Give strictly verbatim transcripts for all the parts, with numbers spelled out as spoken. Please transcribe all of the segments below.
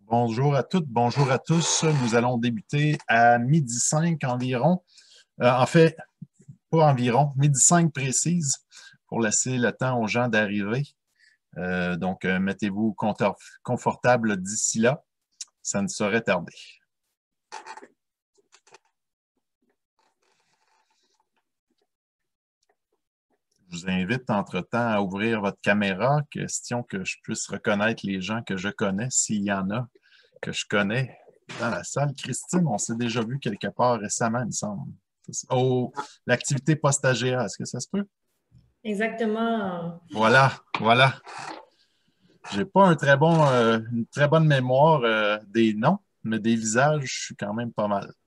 Bonjour à toutes, bonjour à tous. Nous allons débuter à midi cinq environ. Euh, en fait, pas environ, midi cinq précise, pour laisser le temps aux gens d'arriver. Euh, donc, euh, mettez-vous confortable d'ici là. Ça ne saurait tarder. Je vous invite entre-temps à ouvrir votre caméra, question que je puisse reconnaître les gens que je connais, s'il y en a que je connais dans la salle. Christine, on s'est déjà vu quelque part récemment, il me semble. Oh, l'activité post-A G A, est-ce que ça se peut? Exactement. Voilà, voilà. J'ai pas un très bon, euh, une très bonne mémoire euh, des noms, mais des visages, je suis quand même pas mal.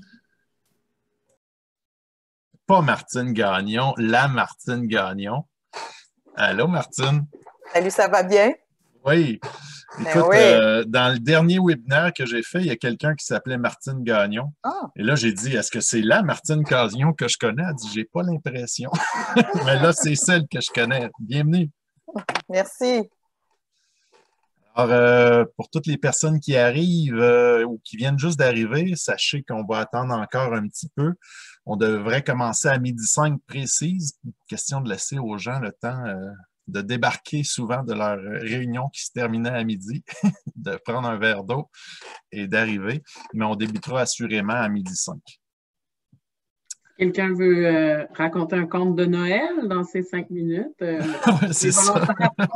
Pas Martine Gagnon, la Martine Gagnon. Allô, Martine? Salut, ça va bien? Oui. Écoute, Ben oui. euh, dans le dernier webinaire que j'ai fait, il y a quelqu'un qui s'appelait Martine Gagnon. Ah. Et là, j'ai dit, est-ce que c'est la Martine Gagnon que je connais? Elle dit, j'ai pas l'impression. Mais là, c'est celle que je connais. Bienvenue. Merci. Alors, euh, pour toutes les personnes qui arrivent euh, ou qui viennent juste d'arriver, sachez qu'on va attendre encore un petit peu. On devrait commencer à midi cinq précise. Question de laisser aux gens le temps euh, de débarquer souvent de leur réunion qui se terminait à midi, de prendre un verre d'eau et d'arriver. Mais on débutera assurément à midi cinq. Quelqu'un veut euh, raconter un conte de Noël dans ces cinq minutes? Euh, oui, c'est ça.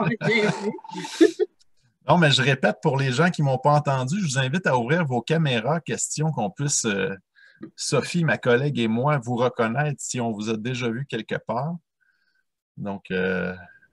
Non, mais je répète pour les gens qui ne m'ont pas entendu, je vous invite à ouvrir vos caméras, question qu'on puisse, euh, Sophie, ma collègue et moi, vous reconnaître si on vous a déjà vu quelque part. Donc, euh,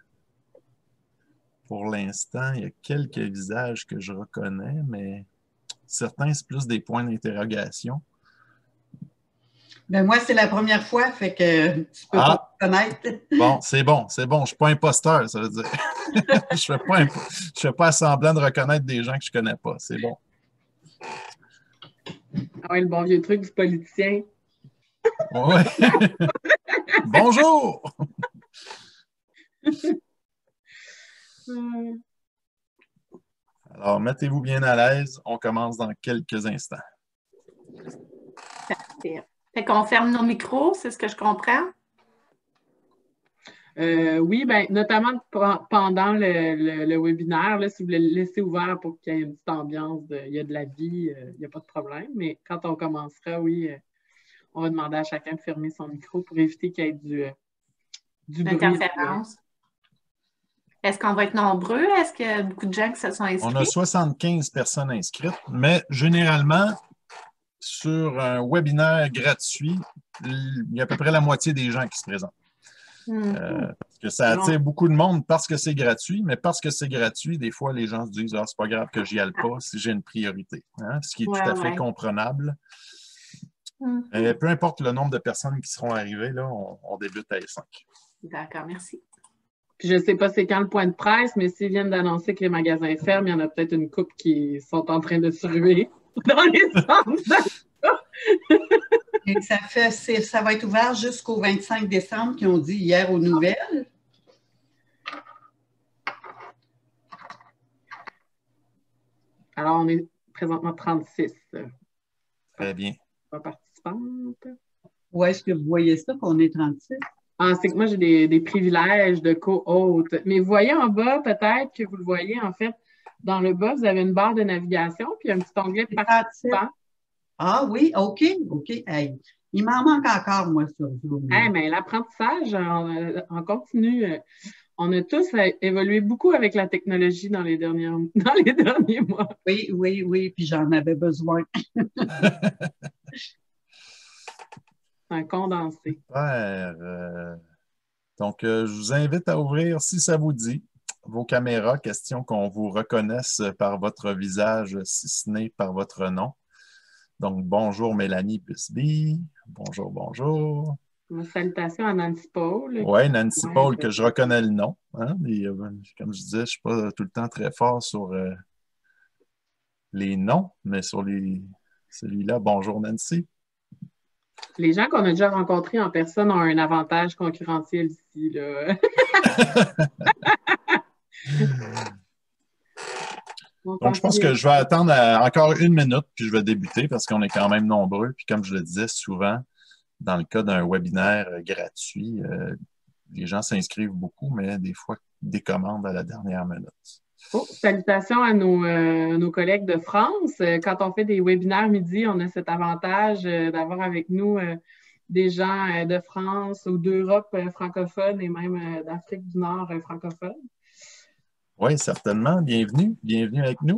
pour l'instant, il y a quelques visages que je reconnais, mais certains, c'est plus des points d'interrogation. Ben moi, c'est la première fois, fait que tu peux ah, pas me connaître. Bon, c'est bon, c'est bon. Je ne suis pas imposteur, ça veut dire. je ne fais pas, imp... je fais pas semblant de reconnaître des gens que je ne connais pas. C'est bon. Ah oui, le bon vieux truc du politicien. Oui. Bonjour! Alors, mettez-vous bien à l'aise. On commence dans quelques instants. Parfait. Fait qu'on ferme nos micros, c'est ce que je comprends? Euh, oui, bien, notamment pendant le, le, le webinaire, là, si vous le laissez ouvert pour qu'il y ait une petite ambiance, de, il y a de la vie, euh, il n'y a pas de problème. Mais quand on commencera, oui, euh, on va demander à chacun de fermer son micro pour éviter qu'il y ait du, euh, du bruit. Interférence. Est-ce qu'on va être nombreux? Est-ce qu'il y a beaucoup de gens qui se sont inscrits? On a soixante-quinze personnes inscrites, mais généralement, sur un webinaire gratuit, il y a à peu près la moitié des gens qui se présentent. Mm-hmm. euh, parce que ça attire beaucoup de monde parce que c'est gratuit, mais parce que c'est gratuit, des fois, les gens se disent ah, c'est pas grave que j'y aille pas si j'ai une priorité. Hein? Ce qui est ouais, tout à fait ouais. comprenable. Mm-hmm. Et peu importe le nombre de personnes qui seront arrivées, là, on, on débute à cinq. D'accord, merci. Puis je ne sais pas c'est quand le point de presse, mais s'ils viennent d'annoncer que les magasins ferment, il y en a peut-être une couple qui sont en train de se ruer dans les centres. Et ça, fait, ça va être ouvert jusqu'au vingt-cinq décembre, qu'ils ont dit hier aux nouvelles. Alors, on est présentement trente-six. Très bien. Participantes. Où est-ce que vous voyez ça, qu'on est trente-six? Ah, c'est que moi, j'ai des, des privilèges de co-hôte. Mais vous voyez en bas, peut-être que vous le voyez, en fait, dans le bas, vous avez une barre de navigation, puis un petit onglet de participants. Ah oui, OK, OK. Hey, il m'en manque encore, moi, sur Zoom. Hey, mais l'apprentissage, on, on continue. On a tous évolué beaucoup avec la technologie dans les, dernières, dans les derniers mois. Oui, oui, oui, puis j'en avais besoin. Un condensé. Super. Euh, donc, euh, je vous invite à ouvrir, si ça vous dit, vos caméras, question qu'on vous reconnaisse par votre visage, si ce n'est par votre nom. Donc, bonjour Mélanie Busby. Bonjour, bonjour. Salutations à Nancy Paul. Oui, Nancy Paul, ouais, que je reconnais le nom. Hein? Et, euh, comme je disais, je ne suis pas tout le temps très fort sur euh, les noms, mais sur les celui-là, bonjour Nancy. Les gens qu'on a déjà rencontrés en personne ont un avantage concurrentiel ici. Là. Donc, je pense que je vais attendre à encore une minute, puis je vais débuter parce qu'on est quand même nombreux. Puis comme je le disais souvent, dans le cas d'un webinaire gratuit, euh, les gens s'inscrivent beaucoup, mais des fois, des commandes à la dernière minute. Oh, salutations à nos, euh, nos collègues de France. Quand on fait des webinaires midi, on a cet avantage euh, d'avoir avec nous euh, des gens euh, de France ou d'Europe euh, francophone et même euh, d'Afrique du Nord euh, francophone. Oui, certainement. Bienvenue. Bienvenue avec nous.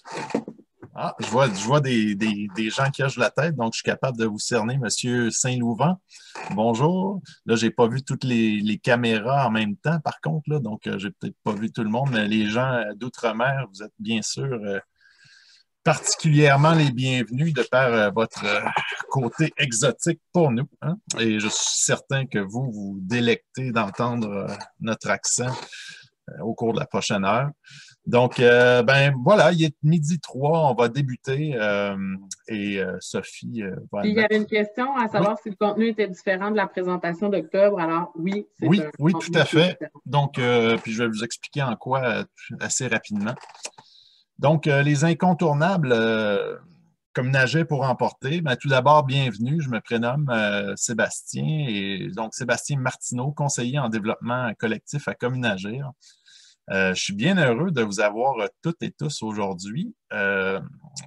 Ah, je vois, je vois des, des, des gens qui hochent la tête, donc je suis capable de vous cerner, Monsieur Saint-Louvent. Bonjour. Là, j'ai pas vu toutes les, les caméras en même temps, par contre, là, donc euh, j'ai peut-être pas vu tout le monde, mais les gens d'outre-mer, vous êtes bien sûr euh, particulièrement les bienvenus de par euh, votre euh, côté exotique pour nous. Hein? Et je suis certain que vous vous délectez d'entendre euh, notre accent euh, au cours de la prochaine heure. Donc, euh, ben voilà, il est midi trois, on va débuter euh, et euh, Sophie euh, va... Puis, il y avait une question à savoir oui. si le contenu était différent de la présentation d'octobre. Alors, oui, c'est Oui, un oui, tout à fait. Donc, euh, puis je vais vous expliquer en quoi euh, assez rapidement. Donc, euh, les incontournables, euh, comme nager pour emporter, ben, tout d'abord, bienvenue, je me prénomme euh, Sébastien, et donc Sébastien Martineau, conseiller en développement collectif à Communagir. Euh, je suis bien heureux de vous avoir euh, toutes et tous aujourd'hui. Euh,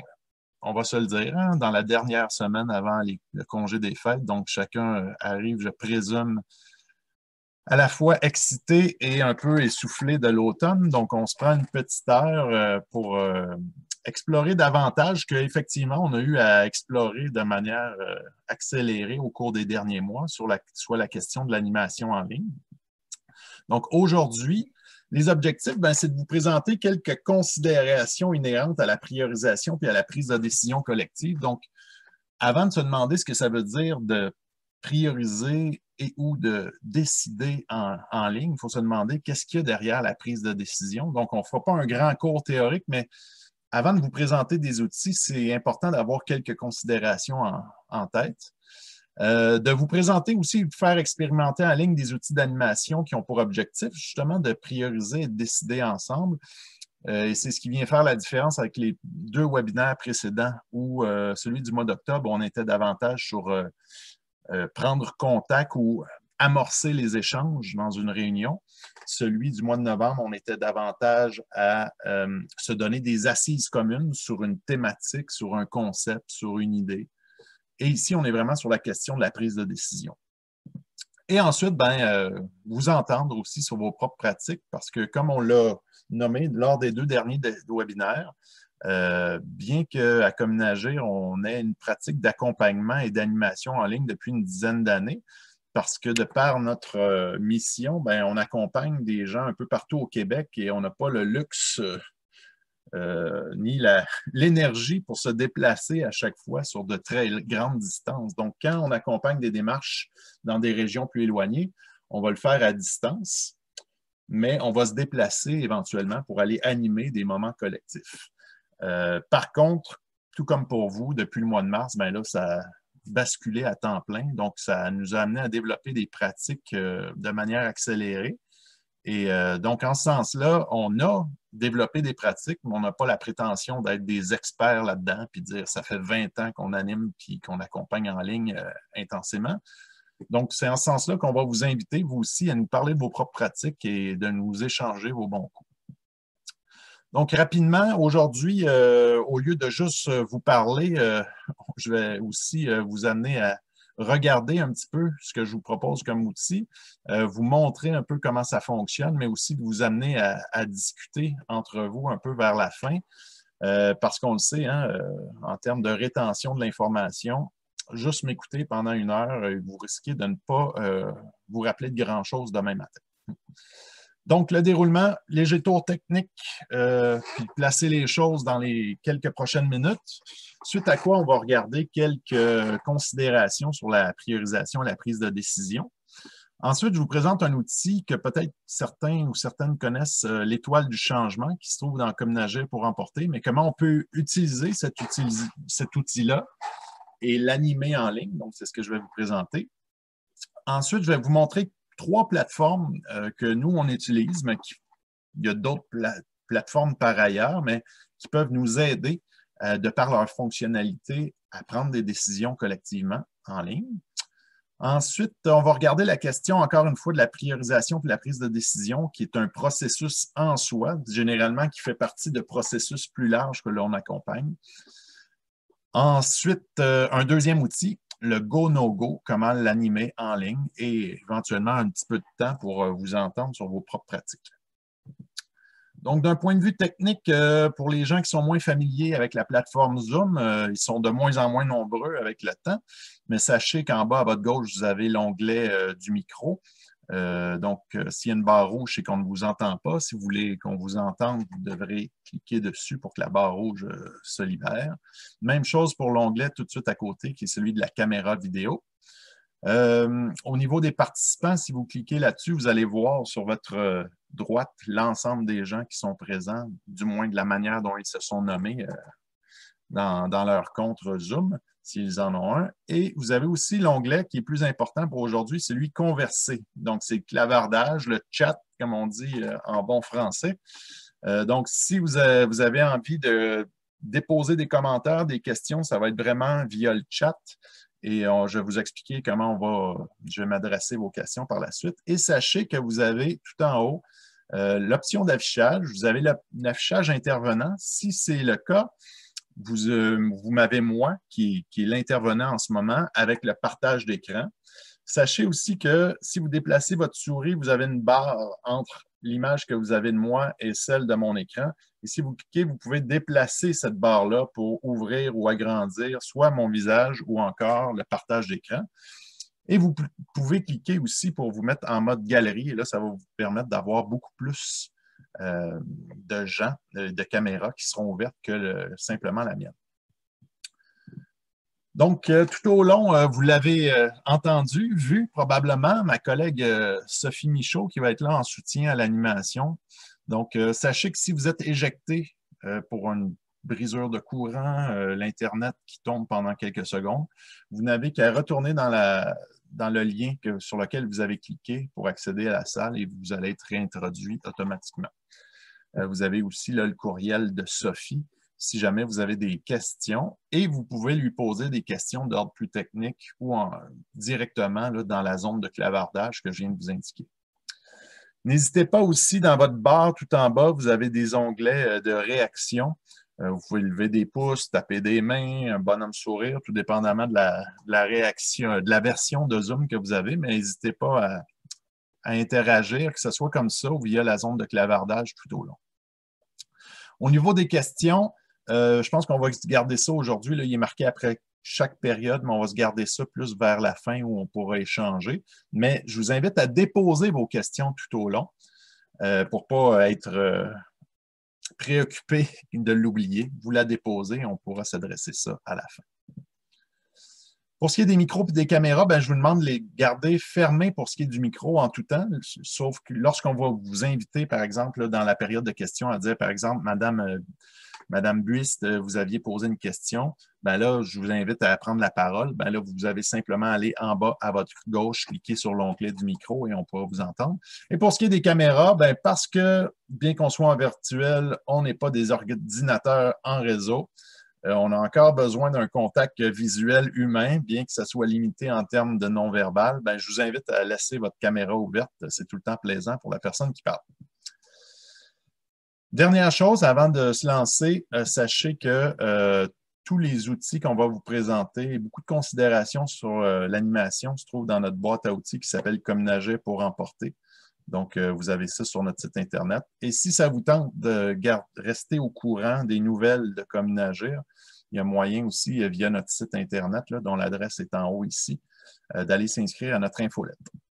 on va se le dire, hein, dans la dernière semaine avant les, le congé des fêtes, donc chacun euh, arrive, je présume, à la fois excité et un peu essoufflé de l'automne. Donc, on se prend une petite heure euh, pour euh, explorer davantage qu'effectivement, on a eu à explorer de manière euh, accélérée au cours des derniers mois, sur la, soit la question de l'animation en ligne. Donc, aujourd'hui, les objectifs, ben, c'est de vous présenter quelques considérations inhérentes à la priorisation puis à la prise de décision collective. Donc, avant de se demander ce que ça veut dire de prioriser et ou de décider en, en ligne, il faut se demander qu'est-ce qu'il y a derrière la prise de décision. Donc, on ne fera pas un grand cours théorique, mais avant de vous présenter des outils, c'est important d'avoir quelques considérations en, en tête. Euh, de vous présenter aussi, de faire expérimenter en ligne des outils d'animation qui ont pour objectif justement de prioriser et de décider ensemble. Euh, et c'est ce qui vient faire la différence avec les deux webinaires précédents où euh, celui du mois d'octobre, on était davantage sur euh, euh, prendre contact ou amorcer les échanges dans une réunion. Celui du mois de novembre, on était davantage à euh, se donner des assises communes sur une thématique, sur un concept, sur une idée. Et ici, on est vraiment sur la question de la prise de décision. Et ensuite, ben, euh, vous entendre aussi sur vos propres pratiques, parce que comme on l'a nommé lors des deux derniers webinaires, euh, bien qu'à Communagir, on ait une pratique d'accompagnement et d'animation en ligne depuis une dizaine d'années, parce que de par notre euh, mission, ben, on accompagne des gens un peu partout au Québec et on n'a pas le luxe euh, Euh, ni l'énergie pour se déplacer à chaque fois sur de très grandes distances. Donc, quand on accompagne des démarches dans des régions plus éloignées, on va le faire à distance, mais on va se déplacer éventuellement pour aller animer des moments collectifs. Euh, par contre, tout comme pour vous, depuis le mois de mars, ben là, ça a basculé à temps plein. Donc, ça nous a amené à développer des pratiques euh, de manière accélérée. Et euh, donc, en ce sens-là, on a développé des pratiques, mais on n'a pas la prétention d'être des experts là-dedans, puis dire ça fait vingt ans qu'on anime puis qu'on accompagne en ligne euh, intensément. Donc, c'est en ce sens-là qu'on va vous inviter, vous aussi, à nous parler de vos propres pratiques et de nous échanger vos bons coups. Donc, rapidement, aujourd'hui, euh, au lieu de juste vous parler, euh, je vais aussi euh, vous amener à regarder un petit peu ce que je vous propose comme outil, euh, vous montrer un peu comment ça fonctionne, mais aussi de vous amener à, à discuter entre vous un peu vers la fin, euh, parce qu'on le sait, hein, euh, en termes de rétention de l'information, juste m'écouter pendant une heure, euh, vous risquez de ne pas euh, vous rappeler de grand-chose demain matin. Donc, le déroulement, léger tour technique, euh, puis placer les choses dans les quelques prochaines minutes. Suite à quoi, on va regarder quelques considérations sur la priorisation et la prise de décision. Ensuite, je vous présente un outil que peut-être certains ou certaines connaissent, euh, l'étoile du changement, qui se trouve dans Communagir pour emporter, mais comment on peut utiliser cet, utilise, cet outil-là et l'animer en ligne. Donc, c'est ce que je vais vous présenter. Ensuite, je vais vous montrer trois plateformes euh, que nous, on utilise, mais qui, il y a d'autres pla plateformes par ailleurs, mais qui peuvent nous aider, euh, de par leur fonctionnalité, à prendre des décisions collectivement en ligne. Ensuite, on va regarder la question, encore une fois, de la priorisation et de la prise de décision, qui est un processus en soi, généralement qui fait partie de processus plus larges que l'on accompagne. Ensuite, euh, un deuxième outil, le go-no-go, comment l'animer en ligne et éventuellement un petit peu de temps pour euh, vous entendre sur vos propres pratiques. Donc, d'un point de vue technique, euh, pour les gens qui sont moins familiers avec la plateforme Zoom, euh, ils sont de moins en moins nombreux avec le temps, mais sachez qu'en bas à votre gauche, vous avez l'onglet euh, du micro. Euh, donc, euh, s'il y a une barre rouge, c'est qu'on ne vous entend pas. Si vous voulez qu'on vous entende, vous devrez cliquer dessus pour que la barre rouge euh, se libère. Même chose pour l'onglet tout de suite à côté, qui est celui de la caméra vidéo. Euh, au niveau des participants, si vous cliquez là-dessus, vous allez voir sur votre euh, droite l'ensemble des gens qui sont présents, du moins de la manière dont ils se sont nommés euh, dans, dans leur compte Zoom, s'ils en ont un. Et vous avez aussi l'onglet qui est plus important pour aujourd'hui, celui « Converser ». Donc, c'est le clavardage, le chat, comme on dit euh, en bon français. Euh, donc, si vous avez, vous avez envie de déposer des commentaires, des questions, ça va être vraiment via le chat. Et on, je vais vous expliquer comment on va, je vais m'adresser vos questions par la suite. Et sachez que vous avez tout en haut euh, l'option d'affichage. Vous avez l'affichage intervenant. Si c'est le cas, vous, euh, vous m'avez moi, qui, qui est l'intervenant en ce moment, avec le partage d'écran. Sachez aussi que si vous déplacez votre souris, vous avez une barre entre l'image que vous avez de moi et celle de mon écran. Et si vous cliquez, vous pouvez déplacer cette barre-là pour ouvrir ou agrandir soit mon visage ou encore le partage d'écran. Et vous pouvez cliquer aussi pour vous mettre en mode galerie. Et là, ça va vous permettre d'avoir beaucoup plus euh, de gens, de, de caméras qui seront ouvertes que le, simplement la mienne. Donc, euh, tout au long, euh, vous l'avez euh, entendu, vu probablement, ma collègue euh, Sophie Michaud qui va être là en soutien à l'animation. Donc, euh, sachez que si vous êtes éjecté euh, pour une brisure de courant, euh, l'Internet qui tombe pendant quelques secondes, vous n'avez qu'à retourner dans, la, dans le lien que, sur lequel vous avez cliqué pour accéder à la salle et vous allez être réintroduit automatiquement. Euh, vous avez aussi là, le courriel de Sophie, si jamais vous avez des questions, et vous pouvez lui poser des questions d'ordre plus technique ou en, directement là, dans la zone de clavardage que je viens de vous indiquer. N'hésitez pas aussi, dans votre barre tout en bas, vous avez des onglets de réaction. Vous pouvez lever des pouces, taper des mains, un bonhomme sourire, tout dépendamment de la, de la réaction, de la version de Zoom que vous avez, mais n'hésitez pas à, à interagir, que ce soit comme ça ou via la zone de clavardage tout au long. Au niveau des questions, Euh, je pense qu'on va garder ça aujourd'hui. Il est marqué après chaque période, mais on va se garder ça plus vers la fin où on pourra échanger. Mais je vous invite à déposer vos questions tout au long euh, pour ne pas être euh, préoccupé de l'oublier. Vous la déposez, on pourra s'adresser ça à la fin. Pour ce qui est des micros et des caméras, ben, je vous demande de les garder fermés pour ce qui est du micro en tout temps, sauf que lorsqu'on va vous inviter, par exemple, là, dans la période de questions, à dire, par exemple, Madame... Euh, Madame Buist, vous aviez posé une question. Ben là, je vous invite à prendre la parole. Ben là, vous avez simplement à aller en bas à votre gauche, cliquer sur l'onglet du micro et on pourra vous entendre. Et pour ce qui est des caméras, ben parce que, bien qu'on soit en virtuel, on n'est pas des ordinateurs en réseau. Euh, on a encore besoin d'un contact visuel humain, bien que ça soit limité en termes de non-verbal. Ben, je vous invite à laisser votre caméra ouverte. C'est tout le temps plaisant pour la personne qui parle. Dernière chose, avant de se lancer, euh, sachez que euh, tous les outils qu'on va vous présenter, beaucoup de considérations sur euh, l'animation se trouvent dans notre boîte à outils qui s'appelle Comnager pour emporter. Donc, euh, vous avez ça sur notre site Internet. Et si ça vous tente de garder, rester au courant des nouvelles de Comnager, il y a moyen aussi, euh, via notre site Internet, là, dont l'adresse est en haut ici, euh, d'aller s'inscrire à notre infolette.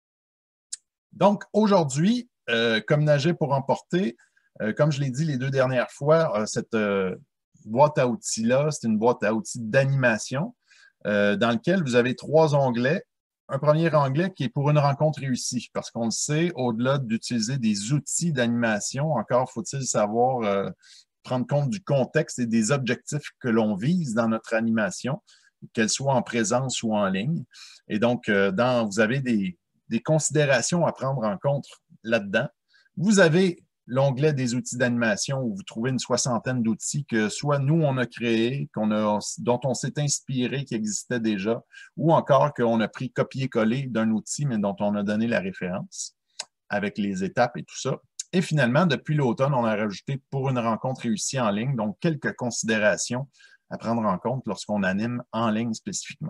Donc, aujourd'hui, euh, Comnager pour emporter, Euh, comme je l'ai dit les deux dernières fois, euh, cette euh, boîte à outils-là, c'est une boîte à outils d'animation euh, dans laquelle vous avez trois onglets. Un premier onglet qui est pour une rencontre réussie, parce qu'on le sait, au-delà d'utiliser des outils d'animation, encore faut-il savoir euh, prendre compte du contexte et des objectifs que l'on vise dans notre animation, qu'elle soit en présence ou en ligne. Et donc, euh, dans, vous avez des, des considérations à prendre en compte là-dedans. Vous avez l'onglet des outils d'animation où vous trouvez une soixantaine d'outils que soit nous, on a créés, qu'on a, dont on s'est inspiré, qui existaient déjà, ou encore qu'on a pris copier-coller d'un outil, mais dont on a donné la référence avec les étapes et tout ça. Et finalement, depuis l'automne, on a rajouté pour une rencontre réussie en ligne, donc quelques considérations à prendre en compte lorsqu'on anime en ligne spécifiquement.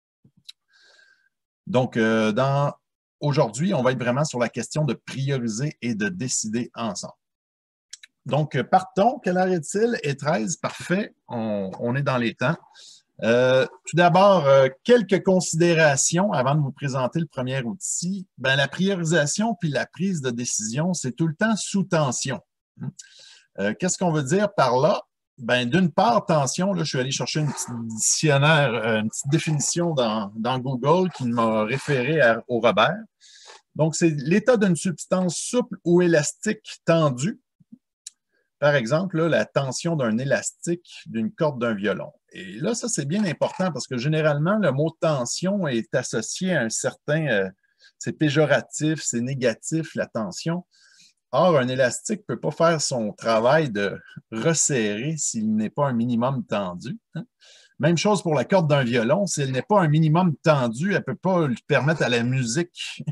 Donc, euh, dans aujourd'hui, on va être vraiment sur la question de prioriser et de décider ensemble. Donc, partons. Quelle heure est-il? Et treize, parfait. On, on est dans les temps. Euh, tout d'abord, euh, quelques considérations avant de vous présenter le premier outil. Ben, la priorisation puis la prise de décision, c'est tout le temps sous tension. Euh, Qu'est-ce qu'on veut dire par là? Ben, d'une part, tension, là, je suis allé chercher une petite dictionnaire, une petite définition dans, dans Google qui m'a référé à, au Robert. Donc, c'est l'état d'une substance souple ou élastique tendue. Par exemple, là, la tension d'un élastique d'une corde d'un violon. Et là, ça, c'est bien important parce que généralement, le mot tension est associé à un certain... Euh, c'est péjoratif, c'est négatif, la tension. Or, un élastique ne peut pas faire son travail de resserrer s'il n'est pas un minimum tendu. Hein? Même chose pour la corde d'un violon. Si elle n'est pas un minimum tendu, elle ne peut pas lui permettre à la musique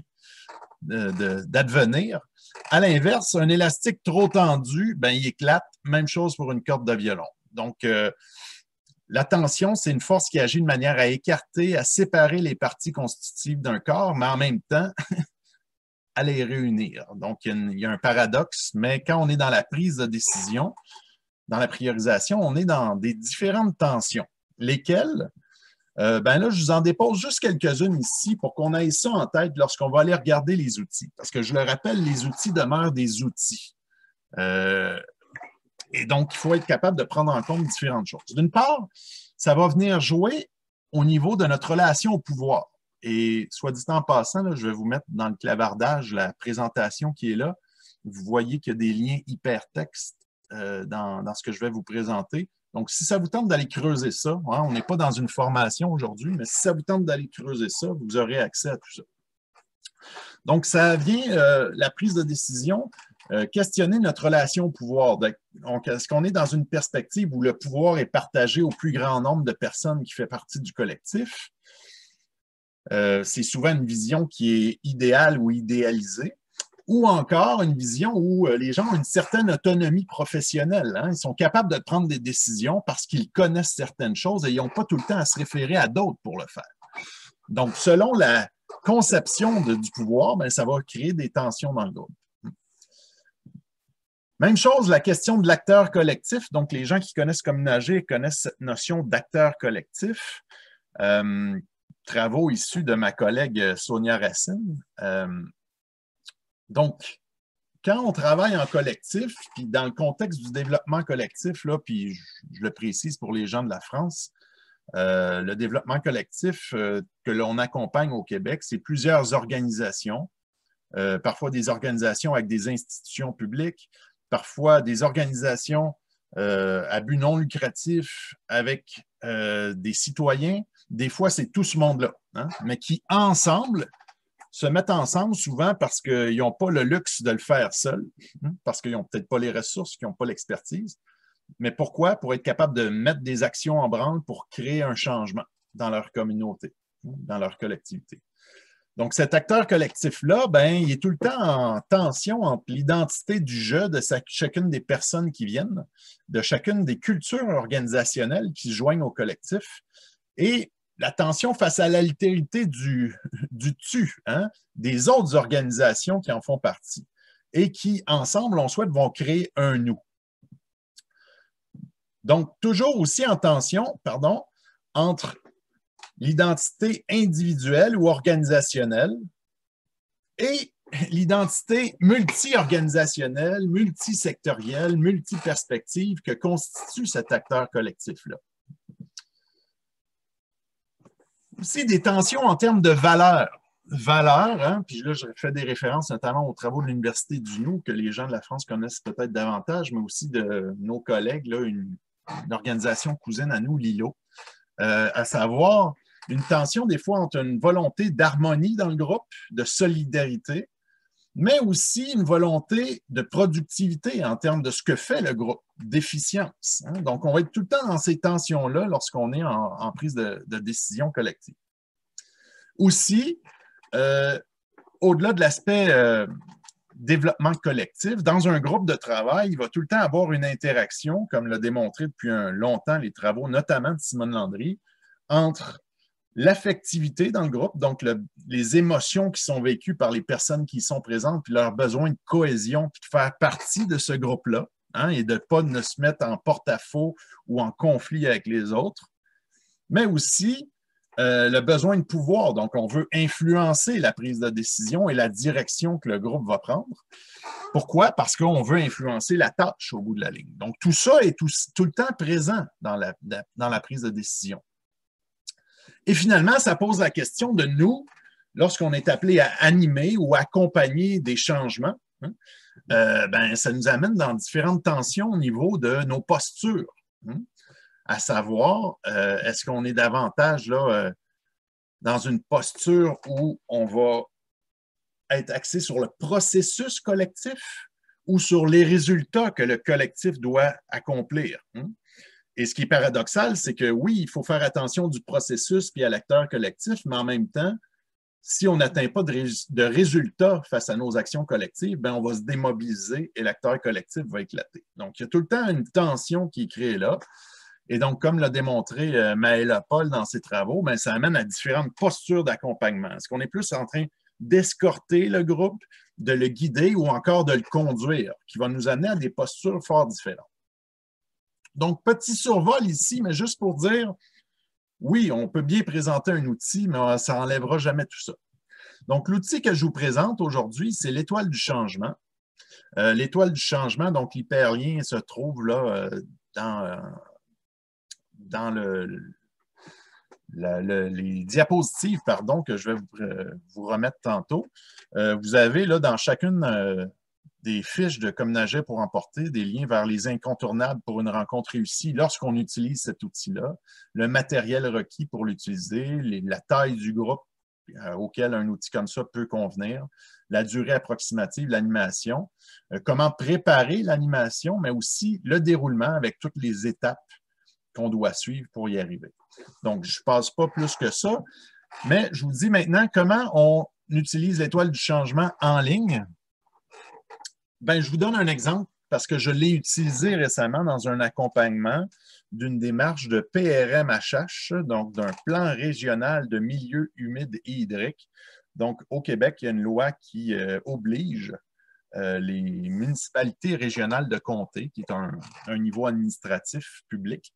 d'advenir. À l'inverse, un élastique trop tendu, ben, il éclate. Même chose pour une corde de violon. Donc, euh, la tension, c'est une force qui agit de manière à écarter, à séparer les parties constitutives d'un corps, mais en même temps, à les réunir. Donc, il y, a une, il y a un paradoxe, mais quand on est dans la prise de décision, dans la priorisation, on est dans des différentes tensions. Lesquelles? Euh, ben là, je vous en dépose juste quelques-unes ici pour qu'on ait ça en tête lorsqu'on va aller regarder les outils. Parce que je le rappelle, les outils demeurent des outils. Euh, et donc, il faut être capable de prendre en compte différentes choses. D'une part, ça va venir jouer au niveau de notre relation au pouvoir. Et soit dit en passant, là, je vais vous mettre dans le clavardage la présentation qui est là. Vous voyez qu'il y a des liens hypertextes euh, dans, dans ce que je vais vous présenter. Donc, si ça vous tente d'aller creuser ça, hein, on n'est pas dans une formation aujourd'hui, mais si ça vous tente d'aller creuser ça, vous aurez accès à tout ça. Donc, ça vient, euh, la prise de décision, euh, questionner notre relation au pouvoir. Est-ce qu'on est dans une perspective où le pouvoir est partagé au plus grand nombre de personnes qui fait partie du collectif? Euh, c'est souvent une vision qui est idéale ou idéalisée, ou encore une vision où les gens ont une certaine autonomie professionnelle. Hein? Ils sont capables de prendre des décisions parce qu'ils connaissent certaines choses et ils n'ont pas tout le temps à se référer à d'autres pour le faire. Donc, selon la conception de, du pouvoir, bien, ça va créer des tensions dans le groupe. Même chose, la question de l'acteur collectif. Donc, les gens qui connaissent Communager connaissent cette notion d'acteur collectif. Euh, travaux issus de ma collègue Sonia Racine. Euh, donc, quand on travaille en collectif, puis dans le contexte du développement collectif, là, puis je, je le précise pour les gens de la France, euh, le développement collectif euh, que l'on accompagne au Québec, c'est plusieurs organisations, euh, parfois des organisations avec des institutions publiques, parfois des organisations euh, à but non lucratif avec euh, des citoyens. Des fois, c'est tout ce monde-là, hein, mais qui, ensemble, se mettent ensemble souvent parce qu'ils n'ont pas le luxe de le faire seuls, hein, parce qu'ils n'ont peut-être pas les ressources, qu'ils n'ont pas l'expertise. Mais pourquoi? Pour être capable de mettre des actions en branle pour créer un changement dans leur communauté, dans leur collectivité. Donc, cet acteur collectif-là, ben, il est tout le temps en tension entre l'identité du jeu de sa, chacune des personnes qui viennent, de chacune des cultures organisationnelles qui se joignent au collectif, et la tension face à l'altérité du, du tu, hein, des autres organisations qui en font partie et qui, ensemble, on souhaite, vont créer un nous. Donc, toujours aussi en tension, pardon, entre l'identité individuelle ou organisationnelle et l'identité multi-organisationnelle, multisectorielle, multiperspective que constitue cet acteur collectif-là. Aussi des tensions en termes de valeurs. Valeurs, hein, puis là, je fais des références notamment aux travaux de l'Université du Nou, que les gens de la France connaissent peut-être davantage, mais aussi de nos collègues, là, une, une organisation cousine à nous, l'I L O, euh, à savoir une tension des fois entre une volonté d'harmonie dans le groupe, de solidarité, mais aussi une volonté de productivité en termes de ce que fait le groupe, d'efficience. Hein? Donc, on va être tout le temps dans ces tensions-là lorsqu'on est en, en prise de, de décision collective. Aussi, euh, au-delà de l'aspect euh, développement collectif, dans un groupe de travail, il va tout le temps avoir une interaction, comme l'a démontré depuis un longtemps les travaux, notamment de Simone Landry, entre l'affectivité dans le groupe, donc le, les émotions qui sont vécues par les personnes qui y sont présentes, puis leur besoin de cohésion, puis de faire partie de ce groupe-là, hein, et de ne pas ne se mettre en porte-à-faux ou en conflit avec les autres, mais aussi euh, le besoin de pouvoir. Donc, on veut influencer la prise de décision et la direction que le groupe va prendre. Pourquoi? Parce qu'on veut influencer la tâche au bout de la ligne. Donc, tout ça est tout, tout le temps présent dans la, dans la prise de décision. Et finalement, ça pose la question de nous, lorsqu'on est appelé à animer ou accompagner des changements, hein, euh, ben, ça nous amène dans différentes tensions au niveau de nos postures. Hein, à savoir, euh, est-ce qu'on est davantage là, euh, dans une posture où on va être axé sur le processus collectif ou sur les résultats que le collectif doit accomplir? Hein? Et ce qui est paradoxal, c'est que oui, il faut faire attention du processus puis à l'acteur collectif, mais en même temps, si on n'atteint pas de, ré de résultats face à nos actions collectives, ben on va se démobiliser et l'acteur collectif va éclater. Donc, il y a tout le temps une tension qui est créée là. Et donc, comme l'a démontré euh, Maëla Paul dans ses travaux, ben, ça amène à différentes postures d'accompagnement. Est-ce qu'on est plus en train d'escorter le groupe, de le guider ou encore de le conduire, qui va nous amener à des postures fort différentes? Donc, petit survol ici, mais juste pour dire, oui, on peut bien présenter un outil, mais ça n'enlèvera jamais tout ça. Donc, l'outil que je vous présente aujourd'hui, c'est l'étoile du changement. Euh, l'étoile du changement, donc l'hyperlien se trouve là euh, dans, euh, dans le, la, le, les diapositives pardon, que je vais vous, euh, vous remettre tantôt. Euh, vous avez là dans chacune euh, des fiches de Comme nager pour emporter, des liens vers les incontournables pour une rencontre réussie lorsqu'on utilise cet outil-là, le matériel requis pour l'utiliser, la taille du groupe euh, auquel un outil comme ça peut convenir, la durée approximative, l'animation, euh, comment préparer l'animation, mais aussi le déroulement avec toutes les étapes qu'on doit suivre pour y arriver. Donc, je ne passe pas plus que ça, mais je vous dis maintenant comment on utilise l'étoile du changement en ligne. Ben, je vous donne un exemple parce que je l'ai utilisé récemment dans un accompagnement d'une démarche de P R M H H, donc d'un plan régional de milieux humides et hydriques. Donc, au Québec, il y a une loi qui euh, oblige euh, les municipalités régionales de comté, qui est un, un niveau administratif public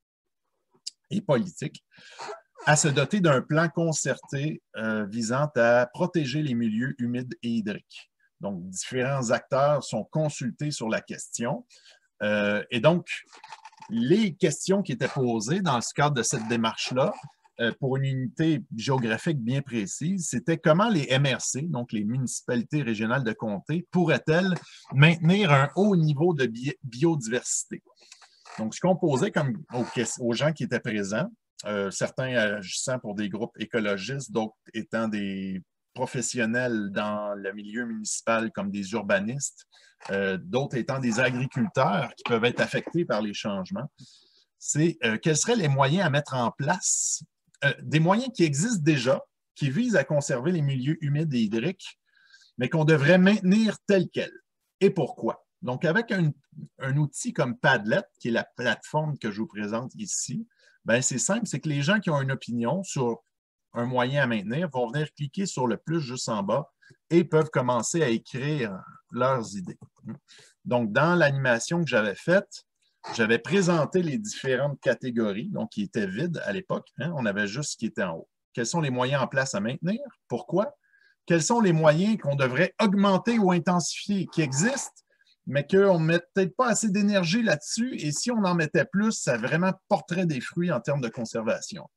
et politique, à se doter d'un plan concerté euh, visant à protéger les milieux humides et hydriques. Donc, différents acteurs sont consultés sur la question. Euh, et donc, les questions qui étaient posées dans ce cadre de cette démarche-là, euh, pour une unité géographique bien précise, c'était comment les M R C, donc les municipalités régionales de comté, pourraient-elles maintenir un haut niveau de bi biodiversité. Donc, ce qu'on posait comme aux, aux gens qui étaient présents, euh, certains agissant pour des groupes écologistes, d'autres étant des professionnels dans le milieu municipal comme des urbanistes, euh, d'autres étant des agriculteurs qui peuvent être affectés par les changements, c'est euh, quels seraient les moyens à mettre en place, euh, des moyens qui existent déjà, qui visent à conserver les milieux humides et hydriques, mais qu'on devrait maintenir tels quels. Et pourquoi? Donc, avec un, un outil comme Padlet, qui est la plateforme que je vous présente ici, ben c'est simple, c'est que les gens qui ont une opinion sur un moyen à maintenir vont venir cliquer sur le plus juste en bas et peuvent commencer à écrire leurs idées. Donc, dans l'animation que j'avais faite, j'avais présenté les différentes catégories, donc qui étaient vides à l'époque. Hein, on avait juste ce qui était en haut. Quels sont les moyens en place à maintenir? Pourquoi? Quels sont les moyens qu'on devrait augmenter ou intensifier, qui existent, mais qu'on ne met peut-être pas assez d'énergie là-dessus, et si on en mettait plus, ça vraiment porterait des fruits en termes de conservation.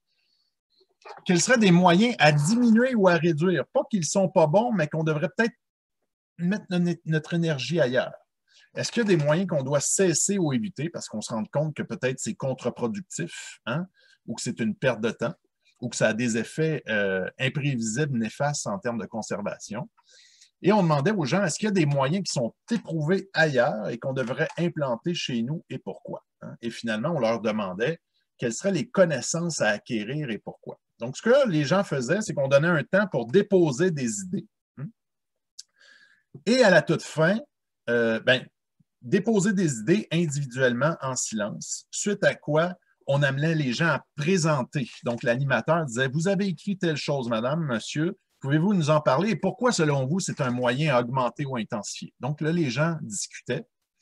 Quels seraient des moyens à diminuer ou à réduire? Pas qu'ils ne sont pas bons, mais qu'on devrait peut-être mettre notre énergie ailleurs. Est-ce qu'il y a des moyens qu'on doit cesser ou éviter parce qu'on se rend compte que peut-être c'est contre-productif, hein, ou que c'est une perte de temps, ou que ça a des effets euh, imprévisibles, néfastes en termes de conservation? Et on demandait aux gens, est-ce qu'il y a des moyens qui sont éprouvés ailleurs et qu'on devrait implanter chez nous et pourquoi? Hein? Et finalement, on leur demandait quelles seraient les connaissances à acquérir et pourquoi. Donc, ce que les gens faisaient, c'est qu'on donnait un temps pour déposer des idées. Et à la toute fin, euh, ben, déposer des idées individuellement en silence, suite à quoi on amenait les gens à présenter. Donc, l'animateur disait, vous avez écrit telle chose, madame, monsieur, pouvez-vous nous en parler et pourquoi, selon vous, c'est un moyen à augmenter ou intensifier? Donc, là, les gens discutaient.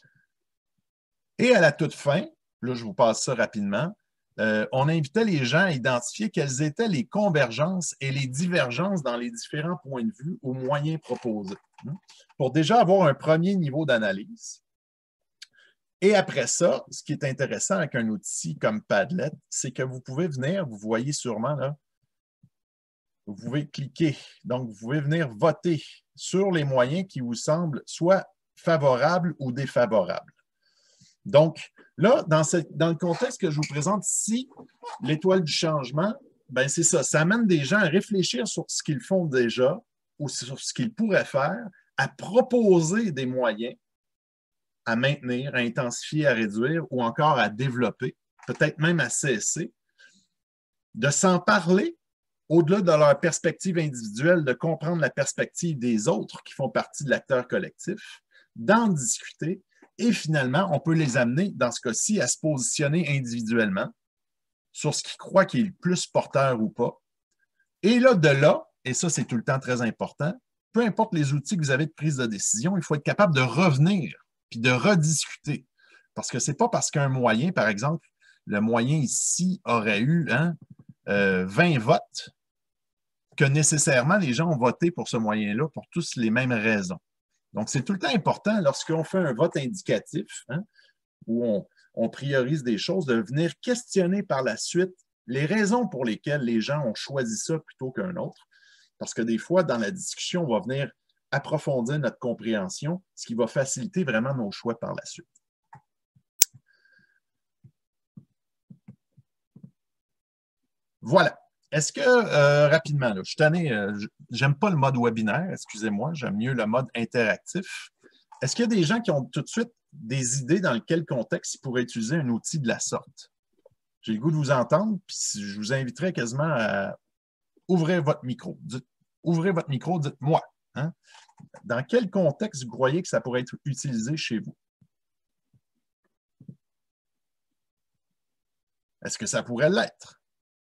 Et à la toute fin, là, je vous passe ça rapidement, Euh, on invitait les gens à identifier quelles étaient les convergences et les divergences dans les différents points de vue ou moyens proposés, hein, pour déjà avoir un premier niveau d'analyse. Et après ça, ce qui est intéressant avec un outil comme Padlet, c'est que vous pouvez venir, vous voyez sûrement là, vous pouvez cliquer, donc vous pouvez venir voter sur les moyens qui vous semblent soit favorables ou défavorables. Donc, là, dans, ce, dans le contexte que je vous présente ici, l'étoile du changement, ben c'est ça, ça amène des gens à réfléchir sur ce qu'ils font déjà ou sur ce qu'ils pourraient faire, à proposer des moyens à maintenir, à intensifier, à réduire ou encore à développer, peut-être même à cesser, de s'en parler au-delà de leur perspective individuelle, de comprendre la perspective des autres qui font partie de l'acteur collectif, d'en discuter. Et finalement, on peut les amener, dans ce cas-ci, à se positionner individuellement sur ce qu'ils croient qui est le plus porteur ou pas. Et là, de là, et ça, c'est tout le temps très important, peu importe les outils que vous avez de prise de décision, il faut être capable de revenir puis de rediscuter. Parce que ce n'est pas parce qu'un moyen, par exemple, le moyen ici aurait eu hein, euh, vingt votes que nécessairement les gens ont voté pour ce moyen-là pour tous les mêmes raisons. Donc, c'est tout le temps important, lorsqu'on fait un vote indicatif, hein, où on, on priorise des choses, de venir questionner par la suite les raisons pour lesquelles les gens ont choisi ça plutôt qu'un autre. Parce que des fois, dans la discussion, on va venir approfondir notre compréhension, ce qui va faciliter vraiment nos choix par la suite. Voilà. Est-ce que, euh, rapidement, là, je suis tanné, euh, j'aime pas le mode webinaire, excusez-moi, j'aime mieux le mode interactif. Est-ce qu'il y a des gens qui ont tout de suite des idées dans quel contexte ils pourraient utiliser un outil de la sorte? J'ai le goût de vous entendre, puis je vous inviterai quasiment à ouvrir votre micro. Dites, ouvrez votre micro, dites-moi. Hein? Dans quel contexte vous croyez que ça pourrait être utilisé chez vous? Est-ce que ça pourrait l'être?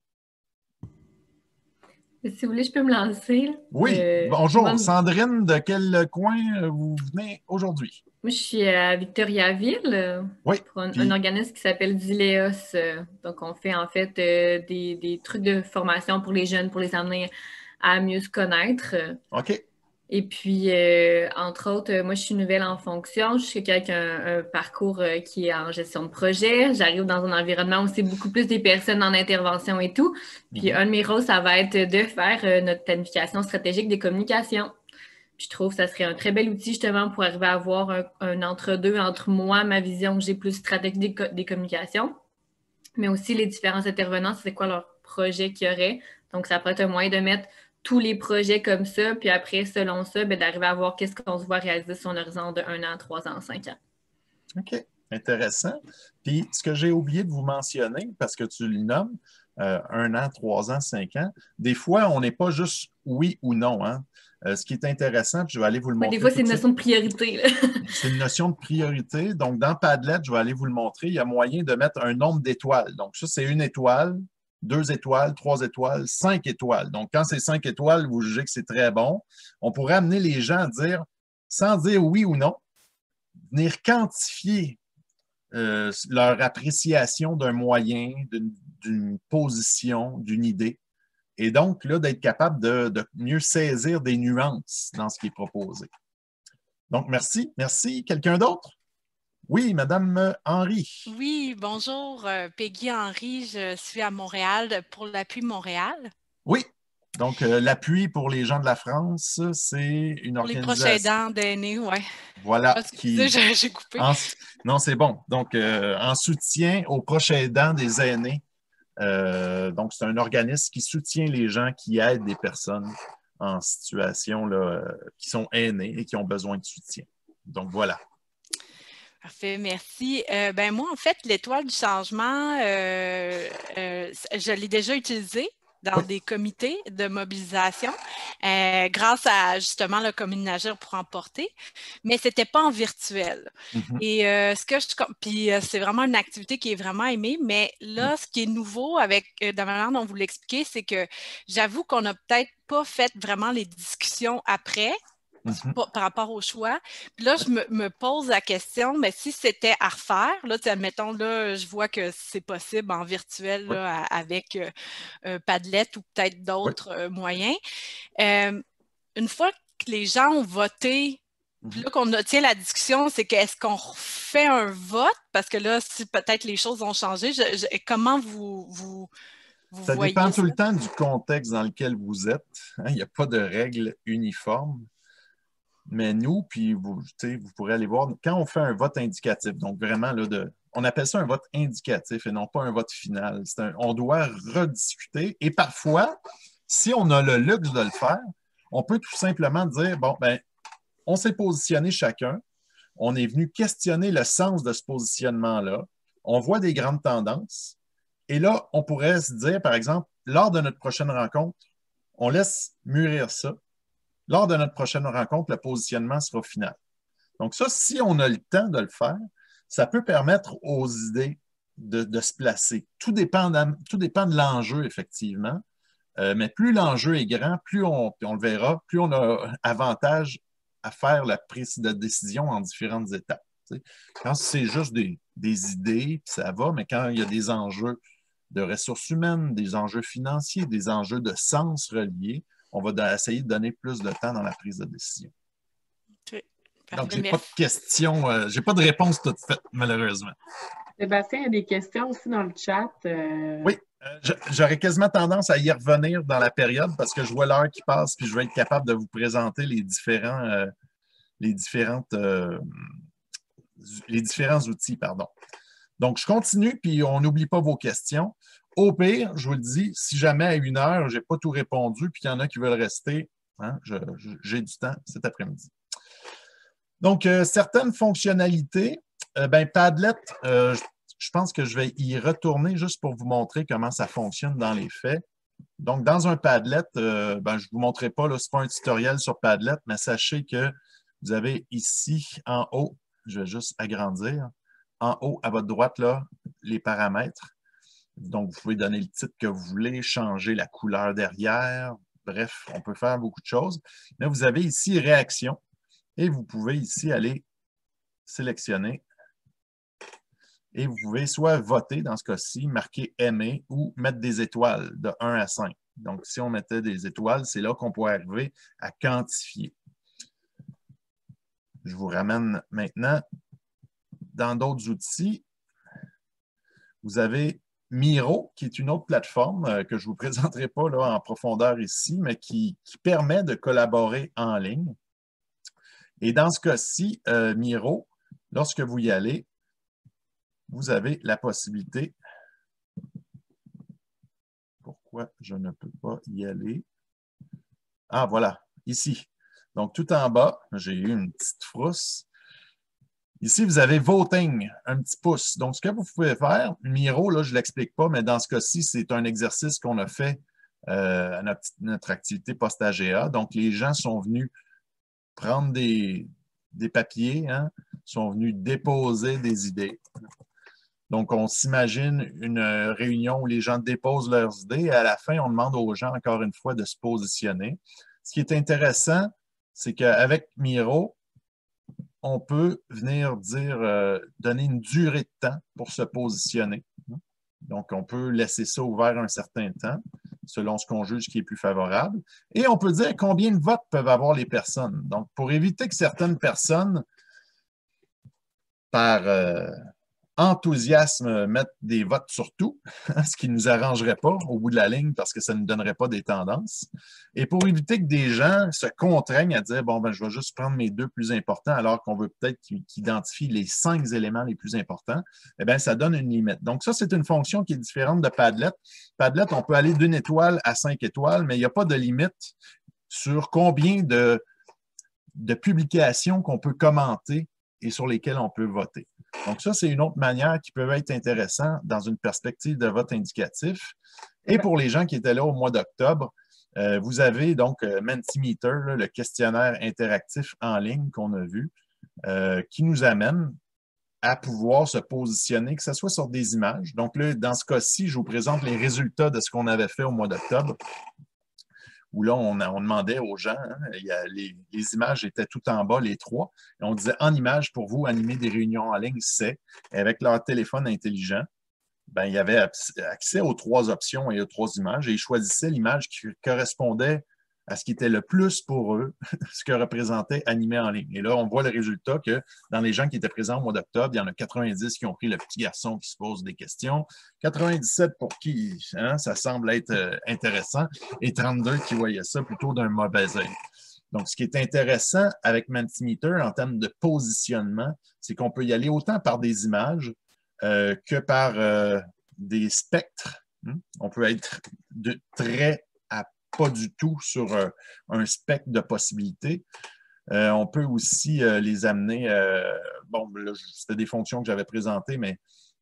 Si vous voulez, je peux me lancer. Oui, euh, bonjour. Moi, Sandrine, de quel coin vous venez aujourd'hui? moi, je suis à Victoriaville euh, Oui. pour un, puis... un organisme qui s'appelle Dileos. Euh, donc, on fait en fait euh, des, des trucs de formation pour les jeunes, pour les amener à mieux se connaître. OK. Et puis, euh, entre autres, euh, moi, je suis nouvelle en fonction. Je suis quelqu'un avec un, un parcours euh, qui est en gestion de projet. J'arrive dans un environnement où c'est beaucoup plus des personnes en intervention et tout. Puis, mm-hmm. un de mes rôles, ça va être de faire euh, notre planification stratégique des communications. Puis, je trouve que ça serait un très bel outil, justement, pour arriver à avoir un, un entre-deux entre moi, ma vision que j'ai plus stratégique des, co des communications, mais aussi les différents intervenants, c'est quoi leur projet qu'il y aurait. Donc, ça peut être un moyen de mettre tous les projets comme ça, puis après, selon ça, ben, d'arriver à voir qu'est-ce qu'on se voit réaliser sur un horizon de un an, trois ans, cinq ans. OK, intéressant. Puis, ce que j'ai oublié de vous mentionner, parce que tu le nommes, euh, un an, trois ans, cinq ans, des fois, on n'est pas juste oui ou non. Hein? Euh, ce qui est intéressant, puis je vais aller vous le montrer. Mais des fois, c'est une notion de priorité. C'est une notion de priorité. Donc, dans Padlet, je vais aller vous le montrer, il y a moyen de mettre un nombre d'étoiles. Donc, ça, c'est une étoile. Deux étoiles, trois étoiles, cinq étoiles. Donc, quand c'est cinq étoiles, vous jugez que c'est très bon. On pourrait amener les gens à dire, sans dire oui ou non, venir quantifier euh, leur appréciation d'un moyen, d'une position, d'une idée. Et donc, là, d'être capable de, de mieux saisir des nuances dans ce qui est proposé. Donc, merci. Merci. Quelqu'un d'autre? Oui, Madame Henry. Oui, bonjour, euh, Peggy Henry, je suis à Montréal pour l'Appui Montréal. Oui, donc euh, l'Appui pour les gens de la France, c'est une pour organisation. Pour les proches aidants d'aînés, oui. Voilà. Qui... J'ai coupé. En... Non, c'est bon. Donc, euh, en soutien aux proches aidants des aînés. Euh, donc, c'est un organisme qui soutient les gens qui aident des personnes en situation là, qui sont aînés et qui ont besoin de soutien. Donc, voilà. Parfait, merci. Euh, ben moi, en fait, l'étoile du changement, euh, euh, je l'ai déjà utilisée dans oui. des comités de mobilisation euh, grâce à justement le Communes Agir pour Emporter, mais ce n'était pas en virtuel. Mm-hmm. Et euh, ce que je... Puis euh, c'est vraiment une activité qui est vraiment aimée, mais là, mm-hmm. ce qui est nouveau avec, euh, de la manière dont vous l'expliquez, c'est que j'avoue qu'on n'a peut-être pas fait vraiment les discussions après, Mm-hmm. par, par rapport au choix. Puis là, je me, me pose la question, mais si c'était à refaire, là, admettons, là, je vois que c'est possible en virtuel là, oui. avec euh, euh, Padlet ou peut-être d'autres oui. euh, moyens. Euh, une fois que les gens ont voté, mm-hmm. puis là qu'on tient la discussion, c'est que est-ce qu'on refait un vote? Parce que là, si peut-être les choses ont changé, je, je, comment vous... vous Vous ça dépend tout ça? le temps du contexte dans lequel vous êtes. Hein? Il n'y a pas de règles uniformes. Mais nous, puis vous, vous pourrez aller voir, quand on fait un vote indicatif, donc vraiment, là, de, on appelle ça un vote indicatif et non pas un vote final. Un, on doit rediscuter et parfois, si on a le luxe de le faire, on peut tout simplement dire, bon, ben, on s'est positionné chacun, on est venu questionner le sens de ce positionnement-là, on voit des grandes tendances et là, on pourrait se dire, par exemple, lors de notre prochaine rencontre, on laisse mûrir ça. Lors de notre prochaine rencontre, le positionnement sera final. Donc ça, si on a le temps de le faire, ça peut permettre aux idées de, de se placer. Tout dépend, tout dépend de l'enjeu, effectivement. Euh, mais plus l'enjeu est grand, plus on, on le verra, plus on a avantage à faire la prise de décision en différentes étapes. T'sais. Quand c'est juste des, des idées, ça va, mais quand il y a des enjeux de ressources humaines, des enjeux financiers, des enjeux de sens reliés, on va essayer de donner plus de temps dans la prise de décision. Oui. Donc, je n'ai pas de questions, euh, je n'ai pas de réponse toute faite, malheureusement. Sébastien, il y a des questions aussi dans le chat. Euh... Oui, euh, j'aurais quasiment tendance à y revenir dans la période parce que je vois l'heure qui passe puis je vais être capable de vous présenter les différents, euh, les différentes, euh, les différents outils, pardon. Donc, je continue puis on n'oublie pas vos questions. Au pire, je vous le dis, si jamais à une heure, je n'ai pas tout répondu, puis qu'il y en a qui veulent rester, hein, j'ai du temps cet après-midi. Donc, euh, certaines fonctionnalités, euh, ben, Padlet, euh, je, je pense que je vais y retourner juste pour vous montrer comment ça fonctionne dans les faits. Donc, dans un Padlet, euh, ben, je ne vous montrerai pas, ce n'est pas un tutoriel sur Padlet, mais sachez que vous avez ici en haut, je vais juste agrandir, en haut à votre droite, là, les paramètres. Donc, vous pouvez donner le titre que vous voulez, changer la couleur derrière. Bref, on peut faire beaucoup de choses. Mais vous avez ici « Réaction » et vous pouvez ici aller sélectionner. Et vous pouvez soit voter, dans ce cas-ci, marquer « Aimer » ou mettre des étoiles de un à cinq. Donc, si on mettait des étoiles, c'est là qu'on pourrait arriver à quantifier. Je vous ramène maintenant dans d'autres outils. Vous avez Miro, qui est une autre plateforme euh, que je ne vous présenterai pas là, en profondeur ici, mais qui, qui permet de collaborer en ligne. Et dans ce cas-ci, euh, Miro, lorsque vous y allez, vous avez la possibilité... Pourquoi je ne peux pas y aller? Ah, voilà, ici. Donc, tout en bas, j'ai eu une petite frousse. Ici, vous avez Voting, un petit pouce. Donc, ce que vous pouvez faire, Miro, là, je ne l'explique pas, mais dans ce cas-ci, c'est un exercice qu'on a fait euh, à notre, notre activité post-A G A. Donc, les gens sont venus prendre des, des papiers, hein, sont venus déposer des idées. Donc, on s'imagine une réunion où les gens déposent leurs idées et à la fin, on demande aux gens, encore une fois, de se positionner. Ce qui est intéressant, c'est qu'avec Miro, on peut venir dire, euh, donner une durée de temps pour se positionner. Donc, on peut laisser ça ouvert un certain temps, selon ce qu'on juge qui est plus favorable. Et on peut dire combien de votes peuvent avoir les personnes. Donc, pour éviter que certaines personnes, par euh, enthousiasme, mettent des votes sur tout, ce qui ne nous arrangerait pas au bout de la ligne parce que ça ne nous donnerait pas des tendances. Et pour éviter que des gens se contraignent à dire, bon, ben, je vais juste prendre mes deux plus importants alors qu'on veut peut-être qu'ils identifient les cinq éléments les plus importants, eh bien, ça donne une limite. Donc, ça, c'est une fonction qui est différente de Padlet. Padlet, on peut aller d'une étoile à cinq étoiles, mais il n'y a pas de limite. sur combien de, de publications qu'on peut commenter et sur lesquelles on peut voter. Donc ça, c'est une autre manière qui peut être intéressante dans une perspective de vote indicatif. Et pour les gens qui étaient là au mois d'octobre, euh, vous avez donc euh, Mentimeter, là, le questionnaire interactif en ligne qu'on a vu, euh, qui nous amène à pouvoir se positionner, que ce soit sur des images. Donc là, dans ce cas-ci, je vous présente les résultats de ce qu'on avait fait au mois d'octobre, où là, on, on demandait aux gens, hein, il y a les, les images étaient tout en bas, les trois, et on disait en images pour vous, animer des réunions en ligne, c'est, avec leur téléphone intelligent, ben, il y avait accès aux trois options et aux trois images, et ils choisissaient l'image qui correspondait à ce qui était le plus pour eux, ce que représentait animer en ligne. Et là, on voit le résultat que dans les gens qui étaient présents au mois d'octobre, il y en a quatre-vingt-dix qui ont pris le petit garçon qui se pose des questions, quatre-vingt-dix-sept pour qui hein, ça semble être euh, intéressant, et trente-deux qui voyaient ça plutôt d'un mauvais œil. Donc, ce qui est intéressant avec Mentimeter en termes de positionnement, c'est qu'on peut y aller autant par des images euh, que par euh, des spectres. Hein? On peut être de très à pas du tout sur euh, un spectre de possibilités. Euh, on peut aussi euh, les amener, euh, bon, là, c'était des fonctions que j'avais présentées, mais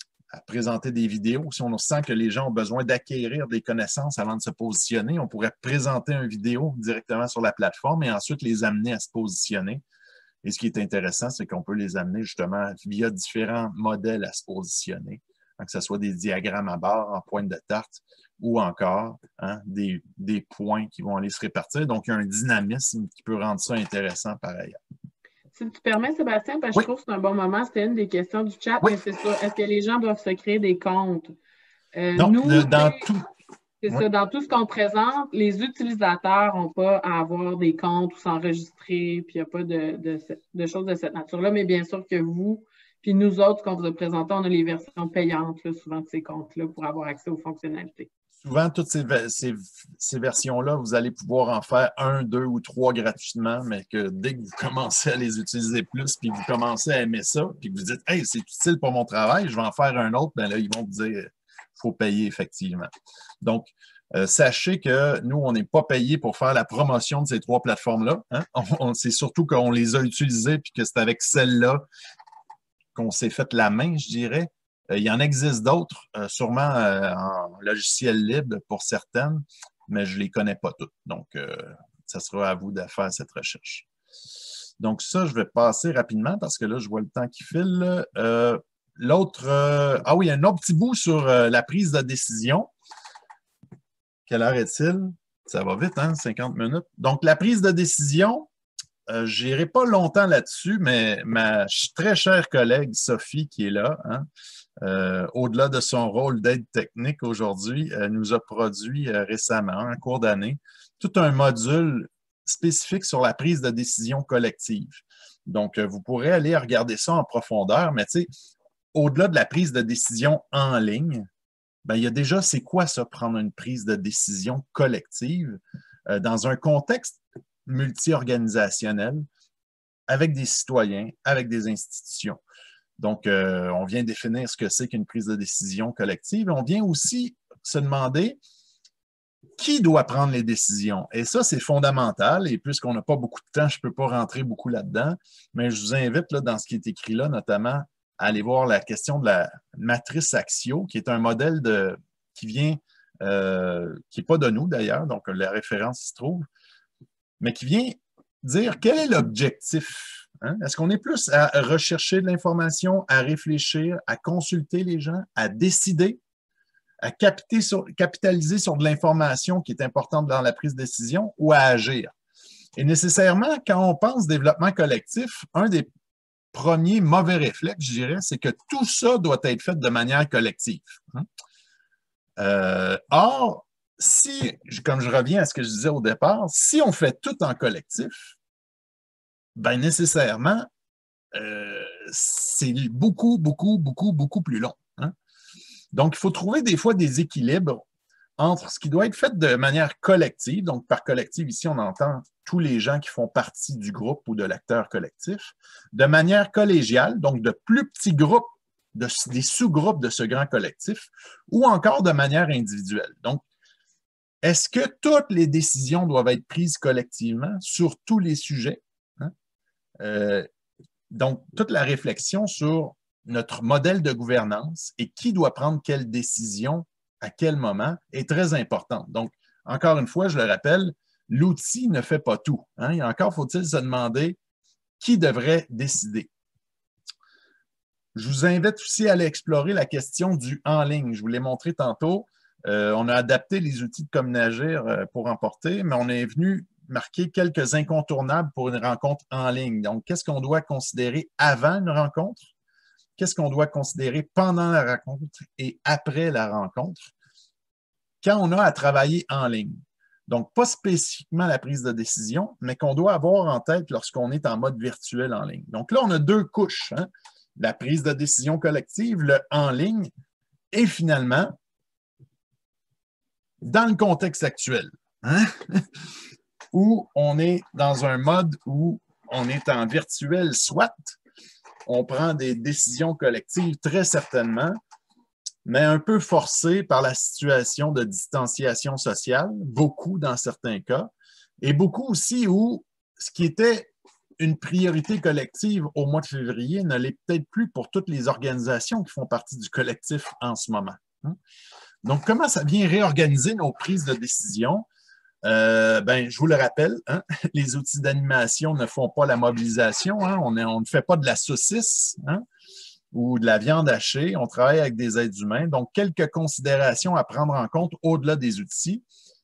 à présenter des vidéos. Si on sent que les gens ont besoin d'acquérir des connaissances avant de se positionner, on pourrait présenter une vidéo directement sur la plateforme et ensuite les amener à se positionner. Et ce qui est intéressant, c'est qu'on peut les amener justement via différents modèles à se positionner, hein, que ce soit des diagrammes à barre en pointe de tarte ou encore hein, des, des points qui vont aller se répartir. Donc, il y a un dynamisme qui peut rendre ça intéressant par ailleurs. Si tu permets, Sébastien, parce que oui. Je trouve que c'est un bon moment, c'était une des questions du chat, oui. Mais c'est ça, est-ce que les gens doivent se créer des comptes? Euh, non, nous, le, dans tout. C'est oui. ça, dans tout ce qu'on présente, les utilisateurs n'ont pas à avoir des comptes ou s'enregistrer, puis il n'y a pas de, de, de choses de cette nature-là, mais bien sûr que vous, puis nous autres, qu'on vous a présenté, on a les versions payantes, là, souvent de ces comptes-là, pour avoir accès aux fonctionnalités. Souvent, toutes ces, ces, ces versions-là, vous allez pouvoir en faire un, deux ou trois gratuitement, mais que dès que vous commencez à les utiliser plus, puis vous commencez à aimer ça, puis que vous dites « Hey, c'est utile pour mon travail, je vais en faire un autre », bien là, ils vont vous dire « Il faut payer effectivement ». Donc, euh, sachez que nous, on n'est pas payé pour faire la promotion de ces trois plateformes-là. Hein? C'est surtout qu'on les a utilisées, puis que c'est avec celle-là qu'on s'est fait la main, je dirais. Il y en existe d'autres, euh, sûrement euh, en logiciel libre pour certaines, mais je ne les connais pas toutes. Donc, euh, ça sera à vous de faire cette recherche. Donc, ça, je vais passer rapidement parce que là, je vois le temps qui file. Euh, L'autre, euh, ah oui, un autre petit bout sur euh, la prise de décision. Quelle heure est-il? Ça va vite, hein? cinquante minutes. Donc, la prise de décision, Euh, je n'irai pas longtemps là-dessus, mais ma très chère collègue Sophie, qui est là, hein, euh, au-delà de son rôle d'aide technique aujourd'hui, euh, nous a produit euh, récemment, en cours d'année, tout un module spécifique sur la prise de décision collective. Donc, euh, vous pourrez aller regarder ça en profondeur, mais tu sais, au-delà de la prise de décision en ligne, ben, il y a déjà, c'est quoi ça, prendre une prise de décision collective euh, dans un contexte multi-organisationnel, avec des citoyens, avec des institutions. Donc, euh, on vient définir ce que c'est qu'une prise de décision collective. On vient aussi se demander qui doit prendre les décisions. Et ça, c'est fondamental. Et puisqu'on n'a pas beaucoup de temps, je ne peux pas rentrer beaucoup là-dedans, mais je vous invite, là, dans ce qui est écrit là, notamment, à aller voir la question de la matrice Axio, qui est un modèle de, qui vient, euh, qui n'est pas de nous d'ailleurs, donc la référence s'y trouve, mais qui vient dire quel est l'objectif. Hein? Est-ce qu'on est plus à rechercher de l'information, à réfléchir, à consulter les gens, à décider, à sur, capitaliser sur de l'information qui est importante dans la prise de décision ou à agir? Et nécessairement, quand on pense développement collectif, un des premiers mauvais réflexes, je dirais, c'est que tout ça doit être fait de manière collective. Hein? Euh, or, si, comme je reviens à ce que je disais au départ, si on fait tout en collectif, bien nécessairement, euh, c'est beaucoup, beaucoup, beaucoup, beaucoup plus long. Hein? Donc, il faut trouver des fois des équilibres entre ce qui doit être fait de manière collective. Donc, par collective, ici, on entend tous les gens qui font partie du groupe ou de l'acteur collectif, de manière collégiale, donc de plus petits groupes, de, des sous-groupes de ce grand collectif, ou encore de manière individuelle. Donc, est-ce que toutes les décisions doivent être prises collectivement sur tous les sujets? Hein? Euh, donc, toute la réflexion sur notre modèle de gouvernance et qui doit prendre quelle décision à quel moment est très importante. Donc, encore une fois, je le rappelle, l'outil ne fait pas tout. Hein? Et encore faut-il se demander qui devrait décider. Je vous invite aussi à aller explorer la question du en ligne. Je vous l'ai montré tantôt. Euh, on a adapté les outils de Communagir euh, pour emporter, mais on est venu marquer quelques incontournables pour une rencontre en ligne. Donc, qu'est-ce qu'on doit considérer avant une rencontre? Qu'est-ce qu'on doit considérer pendant la rencontre et après la rencontre quand on a à travailler en ligne? Donc, pas spécifiquement la prise de décision, mais qu'on doit avoir en tête lorsqu'on est en mode virtuel en ligne. Donc là, on a deux couches, hein? La prise de décision collective, le en ligne, et finalement, dans le contexte actuel, hein? Où on est dans un mode où on est en virtuel, soit on prend des décisions collectives très certainement, mais un peu forcé par la situation de distanciation sociale, beaucoup dans certains cas, et beaucoup aussi où ce qui était une priorité collective au mois de février ne l'est peut-être plus pour toutes les organisations qui font partie du collectif en ce moment. Donc, comment ça vient réorganiser nos prises de décision? Euh, ben, je vous le rappelle, hein, les outils d'animation ne font pas la mobilisation, hein, on, est, on ne fait pas de la saucisse, hein, ou de la viande hachée, on travaille avec des êtres humains. Donc, quelques considérations à prendre en compte au-delà des outils.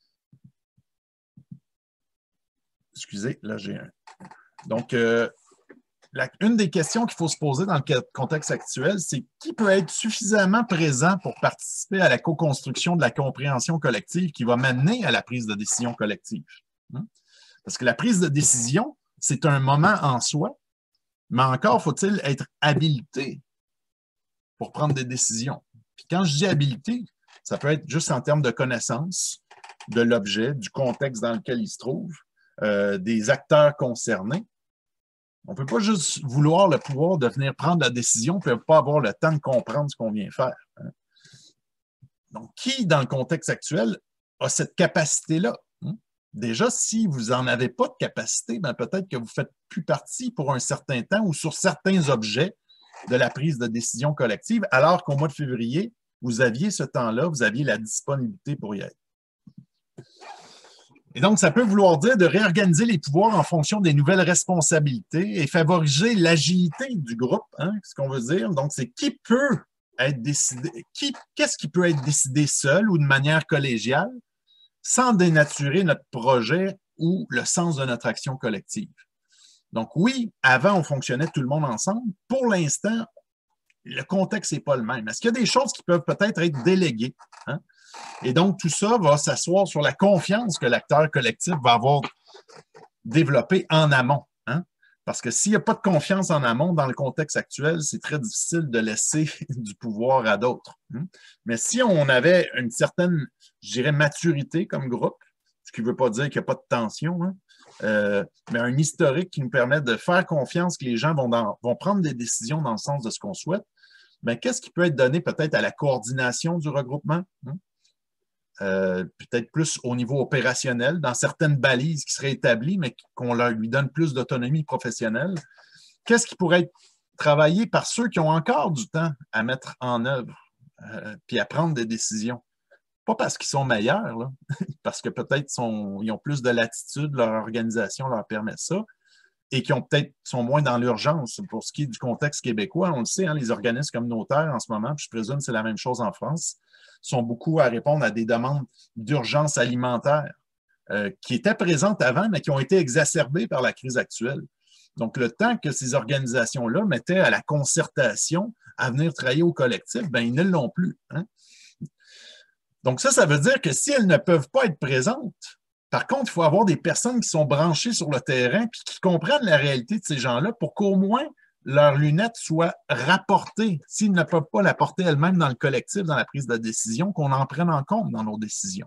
Excusez, là j'ai un... Donc, euh, la, une des questions qu'il faut se poser dans le contexte actuel, c'est qui peut être suffisamment présent pour participer à la co-construction de la compréhension collective qui va mener à la prise de décision collective. Hein? Parce que la prise de décision, c'est un moment en soi, mais encore faut-il être habilité pour prendre des décisions. Puis quand je dis habilité, ça peut être juste en termes de connaissance de l'objet, du contexte dans lequel il se trouve, euh, des acteurs concernés. On ne peut pas juste vouloir le pouvoir de venir prendre la décision et ne pas avoir le temps de comprendre ce qu'on vient faire. Hein? Donc, qui, dans le contexte actuel, a cette capacité-là? Hein? Déjà, si vous n'en avez pas de capacité, ben peut-être que vous ne faites plus partie pour un certain temps ou sur certains objets de la prise de décision collective, alors qu'au mois de février, vous aviez ce temps-là, vous aviez la disponibilité pour y être. Et donc, ça peut vouloir dire de réorganiser les pouvoirs en fonction des nouvelles responsabilités et favoriser l'agilité du groupe, hein, ce qu'on veut dire. Donc, c'est qui peut être décidé, qui, qu'est-ce qui peut être décidé seul ou de manière collégiale sans dénaturer notre projet ou le sens de notre action collective. Donc, oui, avant, on fonctionnait tout le monde ensemble. Pour l'instant, le contexte n'est pas le même. Est-ce qu'il y a des choses qui peuvent peut-être être déléguées? Hein? Et donc, tout ça va s'asseoir sur la confiance que l'acteur collectif va avoir développée en amont. Hein? Parce que s'il n'y a pas de confiance en amont dans le contexte actuel, c'est très difficile de laisser du pouvoir à d'autres. Hein? Mais si on avait une certaine, je dirais, maturité comme groupe, ce qui ne veut pas dire qu'il n'y a pas de tension, hein? euh, mais un historique qui nous permet de faire confiance que les gens vont, dans, vont prendre des décisions dans le sens de ce qu'on souhaite, bien, qu'est-ce qui peut être donné peut-être à la coordination du regroupement? Hein? Euh, peut-être plus au niveau opérationnel, dans certaines balises qui seraient établies, mais qu'on leur lui donne plus d'autonomie professionnelle. Qu'est-ce qui pourrait être travaillé par ceux qui ont encore du temps à mettre en œuvre euh, puis à prendre des décisions? Pas parce qu'ils sont meilleurs, là, parce que peut-être sont, ils ont plus de latitude, leur organisation leur permet ça, et qui ont peut-être sont moins dans l'urgence. Pour ce qui est du contexte québécois, on le sait, hein, les organismes communautaires en ce moment, puis je présume que c'est la même chose en France, sont beaucoup à répondre à des demandes d'urgence alimentaire euh, qui étaient présentes avant, mais qui ont été exacerbées par la crise actuelle. Donc, le temps que ces organisations-là mettaient à la concertation, à venir travailler au collectif, bien, ils ne l'ont plus. Hein? Donc, ça, ça veut dire que si elles ne peuvent pas être présentes, par contre, il faut avoir des personnes qui sont branchées sur le terrain puis qui comprennent la réalité de ces gens-là pour qu'au moins leurs lunettes soient rapportées, s'ils ne peuvent pas la porter elles-mêmes dans le collectif, dans la prise de décision, qu'on en prenne en compte dans nos décisions.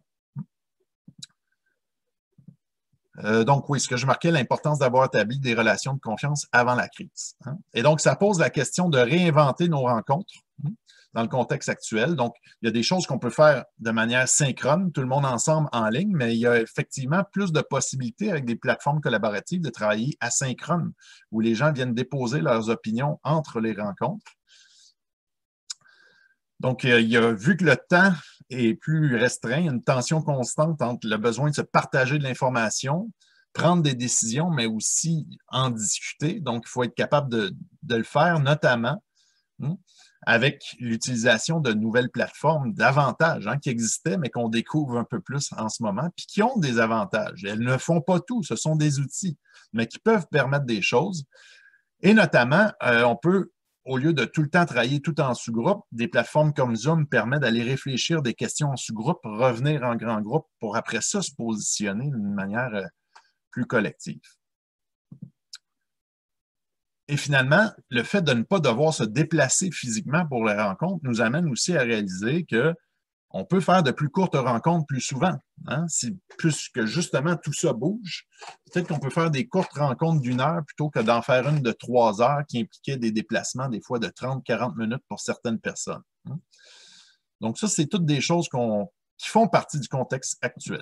Euh, donc, oui, ce que je marquais, l'importance d'avoir établi des relations de confiance avant la crise. Hein? Et donc, ça pose la question de réinventer nos rencontres. Hein? dans le contexte actuel. Donc, il y a des choses qu'on peut faire de manière synchrone, tout le monde ensemble en ligne, mais il y a effectivement plus de possibilités avec des plateformes collaboratives de travailler asynchrone, où les gens viennent déposer leurs opinions entre les rencontres. Donc, il y a, vu que le temps est plus restreint, une tension constante entre le besoin de se partager de l'information, prendre des décisions, mais aussi en discuter. Donc, il faut être capable de, de le faire, notamment hein, avec l'utilisation de nouvelles plateformes d'avantages hein, qui existaient, mais qu'on découvre un peu plus en ce moment, puis qui ont des avantages. Elles ne font pas tout, ce sont des outils, mais qui peuvent permettre des choses. Et notamment, euh, on peut, au lieu de tout le temps travailler tout en sous-groupe, des plateformes comme Zoom permettent d'aller réfléchir des questions en sous-groupe, revenir en grand groupe pour après ça se positionner d'une manière euh, plus collective. Et finalement, le fait de ne pas devoir se déplacer physiquement pour les rencontres nous amène aussi à réaliser qu'on peut faire de plus courtes rencontres plus souvent. Hein? Si, plus que justement tout ça bouge, peut-être qu'on peut faire des courtes rencontres d'une heure plutôt que d'en faire une de trois heures qui impliquait des déplacements des fois de trente à quarante minutes pour certaines personnes. Hein? Donc ça, c'est toutes des choses qu'on, qui font partie du contexte actuel.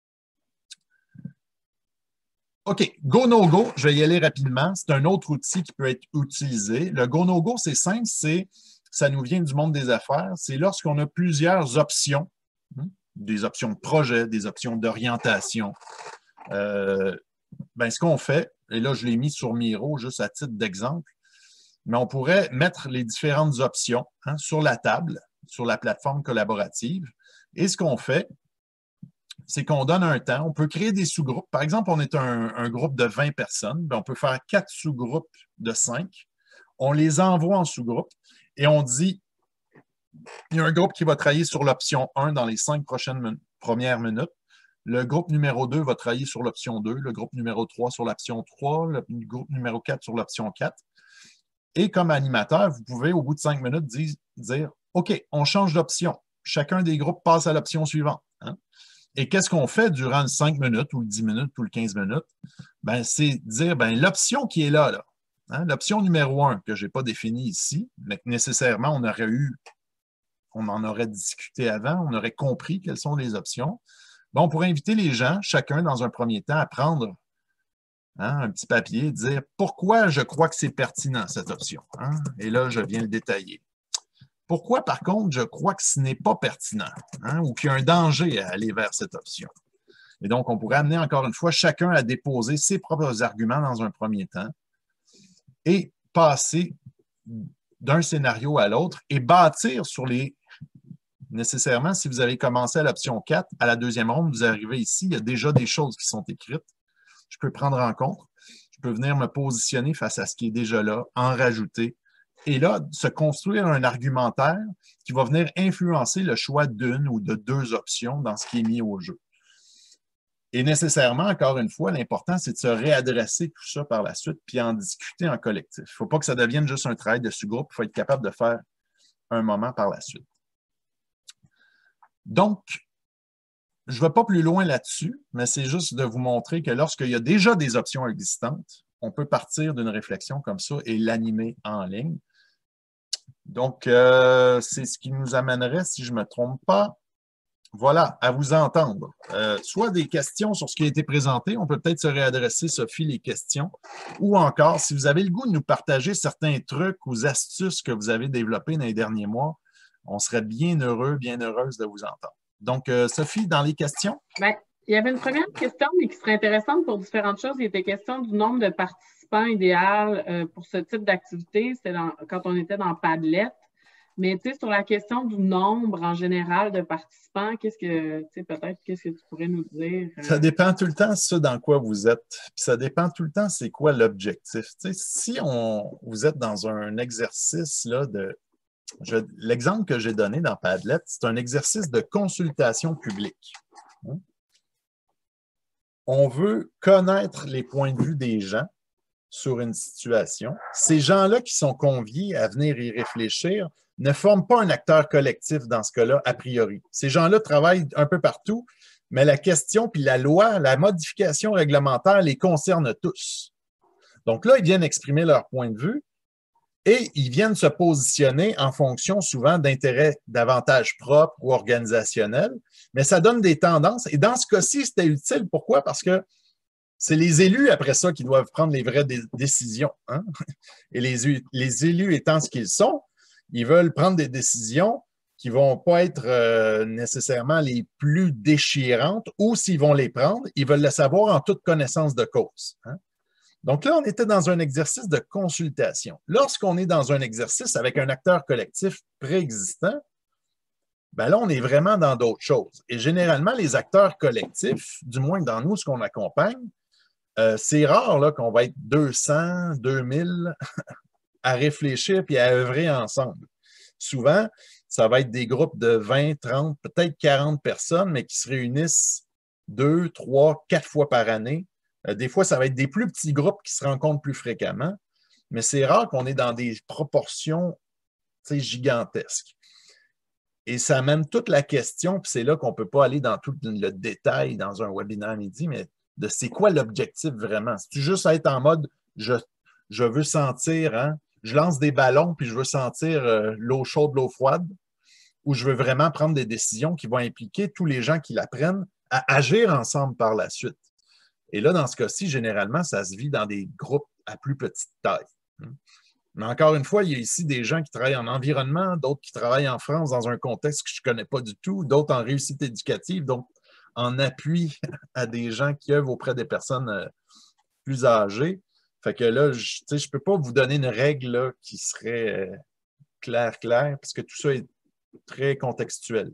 OK, Go No Go, je vais y aller rapidement. C'est un autre outil qui peut être utilisé. Le Go No Go, c'est simple, c'est, ça nous vient du monde des affaires. C'est lorsqu'on a plusieurs options, hein, des options de projet, des options d'orientation. Euh, ben, ce qu'on fait, et là, je l'ai mis sur Miro juste à titre d'exemple, mais on pourrait mettre les différentes options hein, sur la table, sur la plateforme collaborative. Et ce qu'on fait, c'est qu'on donne un temps. On peut créer des sous-groupes. Par exemple, on est un, un groupe de vingt personnes. Bien, on peut faire quatre sous-groupes de cinq. On les envoie en sous-groupe et on dit, il y a un groupe qui va travailler sur l'option un dans les cinq prochaines premières minutes. Le groupe numéro deux va travailler sur l'option deux. Le groupe numéro trois sur l'option trois. Le groupe numéro quatre sur l'option quatre. Et comme animateur, vous pouvez, au bout de cinq minutes, dire, dire OK, on change d'option. Chacun des groupes passe à l'option suivante. Hein? Et qu'est-ce qu'on fait durant le cinq minutes ou le dix minutes ou le quinze minutes? Ben, c'est dire, ben, l'option qui est là, là hein, l'option numéro un que je n'ai pas définie ici, mais que nécessairement on aurait eu, on en aurait discuté avant, on aurait compris quelles sont les options. Ben, on pourrait inviter les gens, chacun dans un premier temps, à prendre hein, un petit papier et dire pourquoi je crois que c'est pertinent cette option. Hein? Et là, je viens le détailler. Pourquoi, par contre, je crois que ce n'est pas pertinent hein, ou qu'il y a un danger à aller vers cette option? Et donc, on pourrait amener encore une fois chacun à déposer ses propres arguments dans un premier temps et passer d'un scénario à l'autre et bâtir sur les... Nécessairement, si vous avez commencé à l'option quatre, à la deuxième ronde, vous arrivez ici, il y a déjà des choses qui sont écrites. Je peux prendre en compte, je peux venir me positionner face à ce qui est déjà là, en rajouter. Et là, se construire un argumentaire qui va venir influencer le choix d'une ou de deux options dans ce qui est mis au jeu. Et nécessairement, encore une fois, l'important, c'est de se réadresser tout ça par la suite puis en discuter en collectif. Il ne faut pas que ça devienne juste un travail de sous-groupe, il faut être capable de faire un moment par la suite. Donc, je ne vais pas plus loin là-dessus, mais c'est juste de vous montrer que lorsqu'il y a déjà des options existantes, on peut partir d'une réflexion comme ça et l'animer en ligne. Donc, euh, c'est ce qui nous amènerait, si je ne me trompe pas, voilà, à vous entendre. Euh, soit des questions sur ce qui a été présenté, on peut peut-être se réadresser, Sophie, les questions, ou encore, si vous avez le goût de nous partager certains trucs ou astuces que vous avez développés dans les derniers mois, on serait bien heureux, bien heureuse de vous entendre. Donc, euh, Sophie, dans les questions? Bien, il y avait une première question, mais qui serait intéressante pour différentes choses. Il était question du nombre de participants idéal euh, pour ce type d'activité. C'était quand on était dans Padlet. Mais tu sais, sur la question du nombre en général de participants, qu'est-ce que, tu sais, peut-être, qu'est-ce que tu pourrais nous dire? Euh... Ça dépend tout le temps ce dans quoi vous êtes. Puis ça dépend tout le temps c'est quoi l'objectif. Tu sais, si on, vous êtes dans un exercice là, de... L'exemple que j'ai donné dans Padlet, c'est un exercice de consultation publique. On veut connaître les points de vue des gens sur une situation. Ces gens-là qui sont conviés à venir y réfléchir ne forment pas un acteur collectif dans ce cas-là, a priori. Ces gens-là travaillent un peu partout, mais la question puis la loi, la modification réglementaire les concerne tous. Donc là, ils viennent exprimer leur point de vue, Et ils viennent se positionner en fonction souvent d'intérêts davantage propres ou organisationnels, mais ça donne des tendances. Et dans ce cas-ci, c'était utile. Pourquoi? Parce que c'est les élus, après ça, qui doivent prendre les vraies dé- décisions. Hein? Et les, les élus étant ce qu'ils sont, ils veulent prendre des décisions qui ne vont pas être euh, nécessairement les plus déchirantes, ou s'ils vont les prendre, ils veulent le savoir en toute connaissance de cause. Hein? Donc là, on était dans un exercice de consultation. Lorsqu'on est dans un exercice avec un acteur collectif préexistant, ben là, on est vraiment dans d'autres choses. Et généralement, les acteurs collectifs, du moins dans nous, ce qu'on accompagne, euh, c'est rare là, qu'on va être deux cents, deux mille à réfléchir puis à œuvrer ensemble. Souvent, ça va être des groupes de vingt, trente, peut-être quarante personnes, mais qui se réunissent deux, trois, quatre fois par année. Euh, des fois, ça va être des plus petits groupes qui se rencontrent plus fréquemment, mais c'est rare qu'on est dans des proportions gigantesques. Et ça amène toute la question, puis c'est là qu'on ne peut pas aller dans tout le détail dans un webinaire midi, mais de c'est quoi l'objectif vraiment? C'est juste être en mode je, je veux sentir, hein, je lance des ballons puis je veux sentir euh, l'eau chaude, l'eau froide, ou je veux vraiment prendre des décisions qui vont impliquer tous les gens qui la prennent à agir ensemble par la suite. Et là, dans ce cas-ci, généralement, ça se vit dans des groupes à plus petite taille. Mais encore une fois, il y a ici des gens qui travaillent en environnement, d'autres qui travaillent en France dans un contexte que je ne connais pas du tout, d'autres en réussite éducative, donc en appui à des gens qui œuvrent auprès des personnes plus âgées. Fait que là, je ne peux pas vous donner une règle là, qui serait euh, claire, claire, parce que tout ça est très contextuel.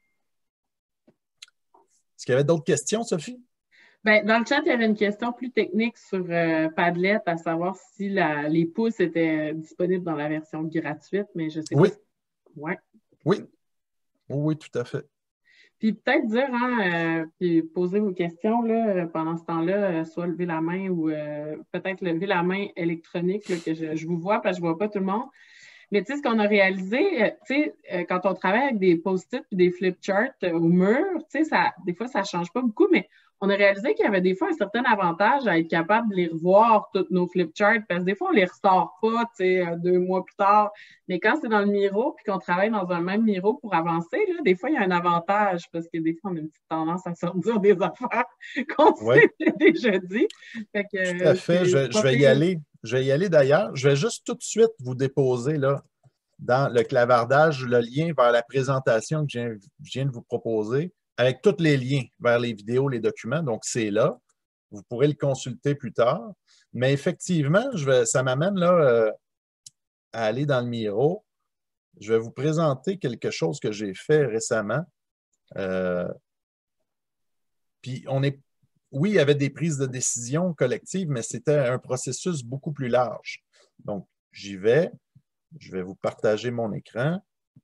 Est-ce qu'il y avait d'autres questions, Sophie? Bien, dans le chat, il y avait une question plus technique sur euh, Padlet, à savoir si la, les pouces étaient disponibles dans la version gratuite, mais je sais oui. pas. Ouais. Oui. Oui, tout à fait. Puis peut-être dire, hein, euh, puis poser vos questions là, pendant ce temps-là, euh, soit lever la main ou euh, peut-être lever la main électronique, là, que je, je vous vois, parce que je ne vois pas tout le monde. Mais tu sais, ce qu'on a réalisé, euh, tu sais, euh, quand on travaille avec des post-it et des flip charts euh, au mur, tu sais, ça, des fois, ça ne change pas beaucoup, mais on a réalisé qu'il y avait des fois un certain avantage à être capable de les revoir, tous nos flip charts, parce que des fois, on ne les ressort pas, tu sais, deux mois plus tard. Mais quand c'est dans le Miro, puis qu'on travaille dans un même Miro pour avancer, là, des fois, il y a un avantage, parce que des fois, on a une petite tendance à sortir des affaires qu'on oui. s'était déjà dit. Fait que, tout à fait. Je, je vais y aller. Je vais y aller d'ailleurs. Je vais juste tout de suite vous déposer là, dans le clavardage le lien vers la présentation que je viens, je viens de vous proposer, avec tous les liens vers les vidéos, les documents. Donc, c'est là. Vous pourrez le consulter plus tard. Mais effectivement, je vais, ça m'amène là euh, à aller dans le Miro. Je vais vous présenter quelque chose que j'ai fait récemment. Euh, puis, on est, oui, il y avait des prises de décision collectives, mais c'était un processus beaucoup plus large. Donc, j'y vais. Je vais vous partager mon écran.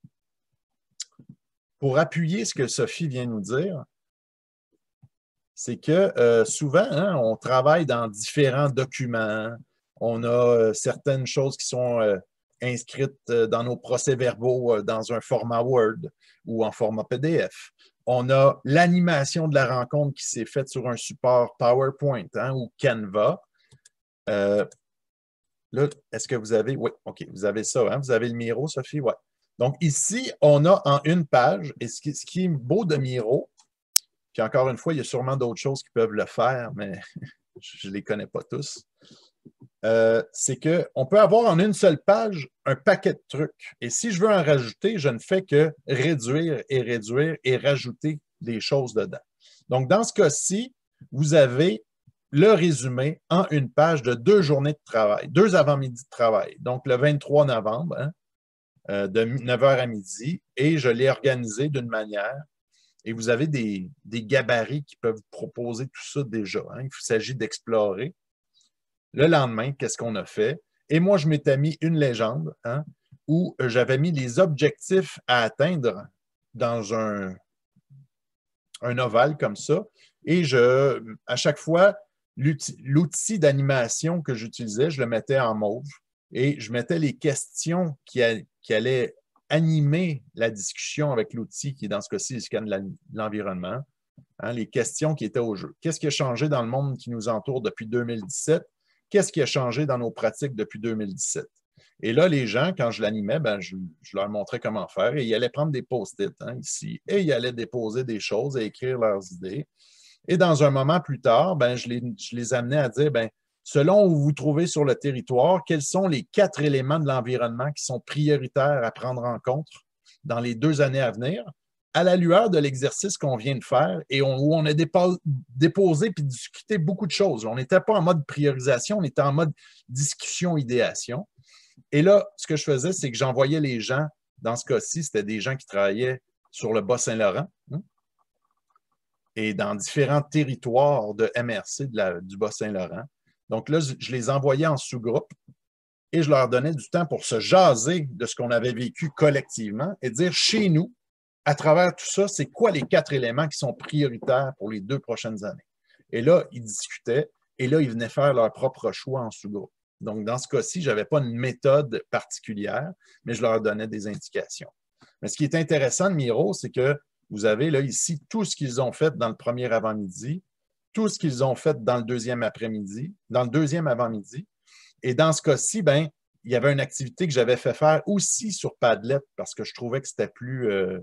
Pour appuyer ce que Sophie vient nous dire, c'est que euh, souvent, hein, on travaille dans différents documents. On a euh, certaines choses qui sont euh, inscrites euh, dans nos procès-verbaux euh, dans un format Word ou en format P D F. On a l'animation de la rencontre qui s'est faite sur un support PowerPoint hein, ou Canva. Euh, là, est-ce que vous avez... Oui, OK, vous avez ça. Hein? Vous avez le Miro, Sophie? Oui. Donc, ici, on a en une page, et ce qui, ce qui est beau de Miro, puis encore une fois, il y a sûrement d'autres choses qui peuvent le faire, mais je ne les connais pas tous, euh, c'est qu'on peut avoir en une seule page un paquet de trucs. Et si je veux en rajouter, je ne fais que réduire et réduire et rajouter des choses dedans. Donc, dans ce cas-ci, vous avez le résumé en une page de deux journées de travail, deux avant-midi de travail. Donc, le vingt-trois novembre, hein, euh, de neuf heures à midi, et je l'ai organisé d'une manière. Et vous avez des, des gabarits qui peuvent vous proposer tout ça déjà. Hein. Il s'agit d'explorer. Le lendemain, qu'est-ce qu'on a fait? Et moi, je m'étais mis une légende hein, où j'avais mis les objectifs à atteindre dans un, un ovale comme ça. Et je, à chaque fois, l'outil d'animation que j'utilisais, je le mettais en mauve et je mettais les questions qui, a, qui allaient animer la discussion avec l'outil qui est dans ce cas-ci le scan de l'environnement, hein, les questions qui étaient au jeu. Qu'est-ce qui a changé dans le monde qui nous entoure depuis deux mille dix-sept? Qu'est-ce qui a changé dans nos pratiques depuis deux mille dix-sept? Et là, les gens, quand je l'animais, ben, je, je leur montrais comment faire et ils allaient prendre des post-it hein, ici et ils allaient déposer des choses et écrire leurs idées. Et dans un moment plus tard, ben, je, les, je les amenais à dire, ben, selon où vous vous trouvez sur le territoire, quels sont les quatre éléments de l'environnement qui sont prioritaires à prendre en compte dans les deux années à venir, à la lueur de l'exercice qu'on vient de faire et on, où on a dépo, déposé puis discuté beaucoup de choses. On n'était pas en mode priorisation, on était en mode discussion, idéation. Et là, ce que je faisais, c'est que j'envoyais les gens, dans ce cas-ci, c'était des gens qui travaillaient sur le Bas-Saint-Laurent hein, et dans différents territoires de M R C de la, du Bas-Saint-Laurent. Donc là, je les envoyais en sous-groupe et je leur donnais du temps pour se jaser de ce qu'on avait vécu collectivement et dire chez nous, à travers tout ça, c'est quoi les quatre éléments qui sont prioritaires pour les deux prochaines années? Et là, ils discutaient et là, ils venaient faire leur propre choix en sous-groupe. Donc, dans ce cas-ci, je n'avais pas une méthode particulière, mais je leur donnais des indications. Mais ce qui est intéressant de Miro, c'est que vous avez là ici tout ce qu'ils ont fait dans le premier avant-midi, tout ce qu'ils ont fait dans le deuxième après-midi, dans le deuxième avant-midi. Et dans ce cas-ci, ben, il y avait une activité que j'avais fait faire aussi sur Padlet parce que je trouvais que c'était plus euh,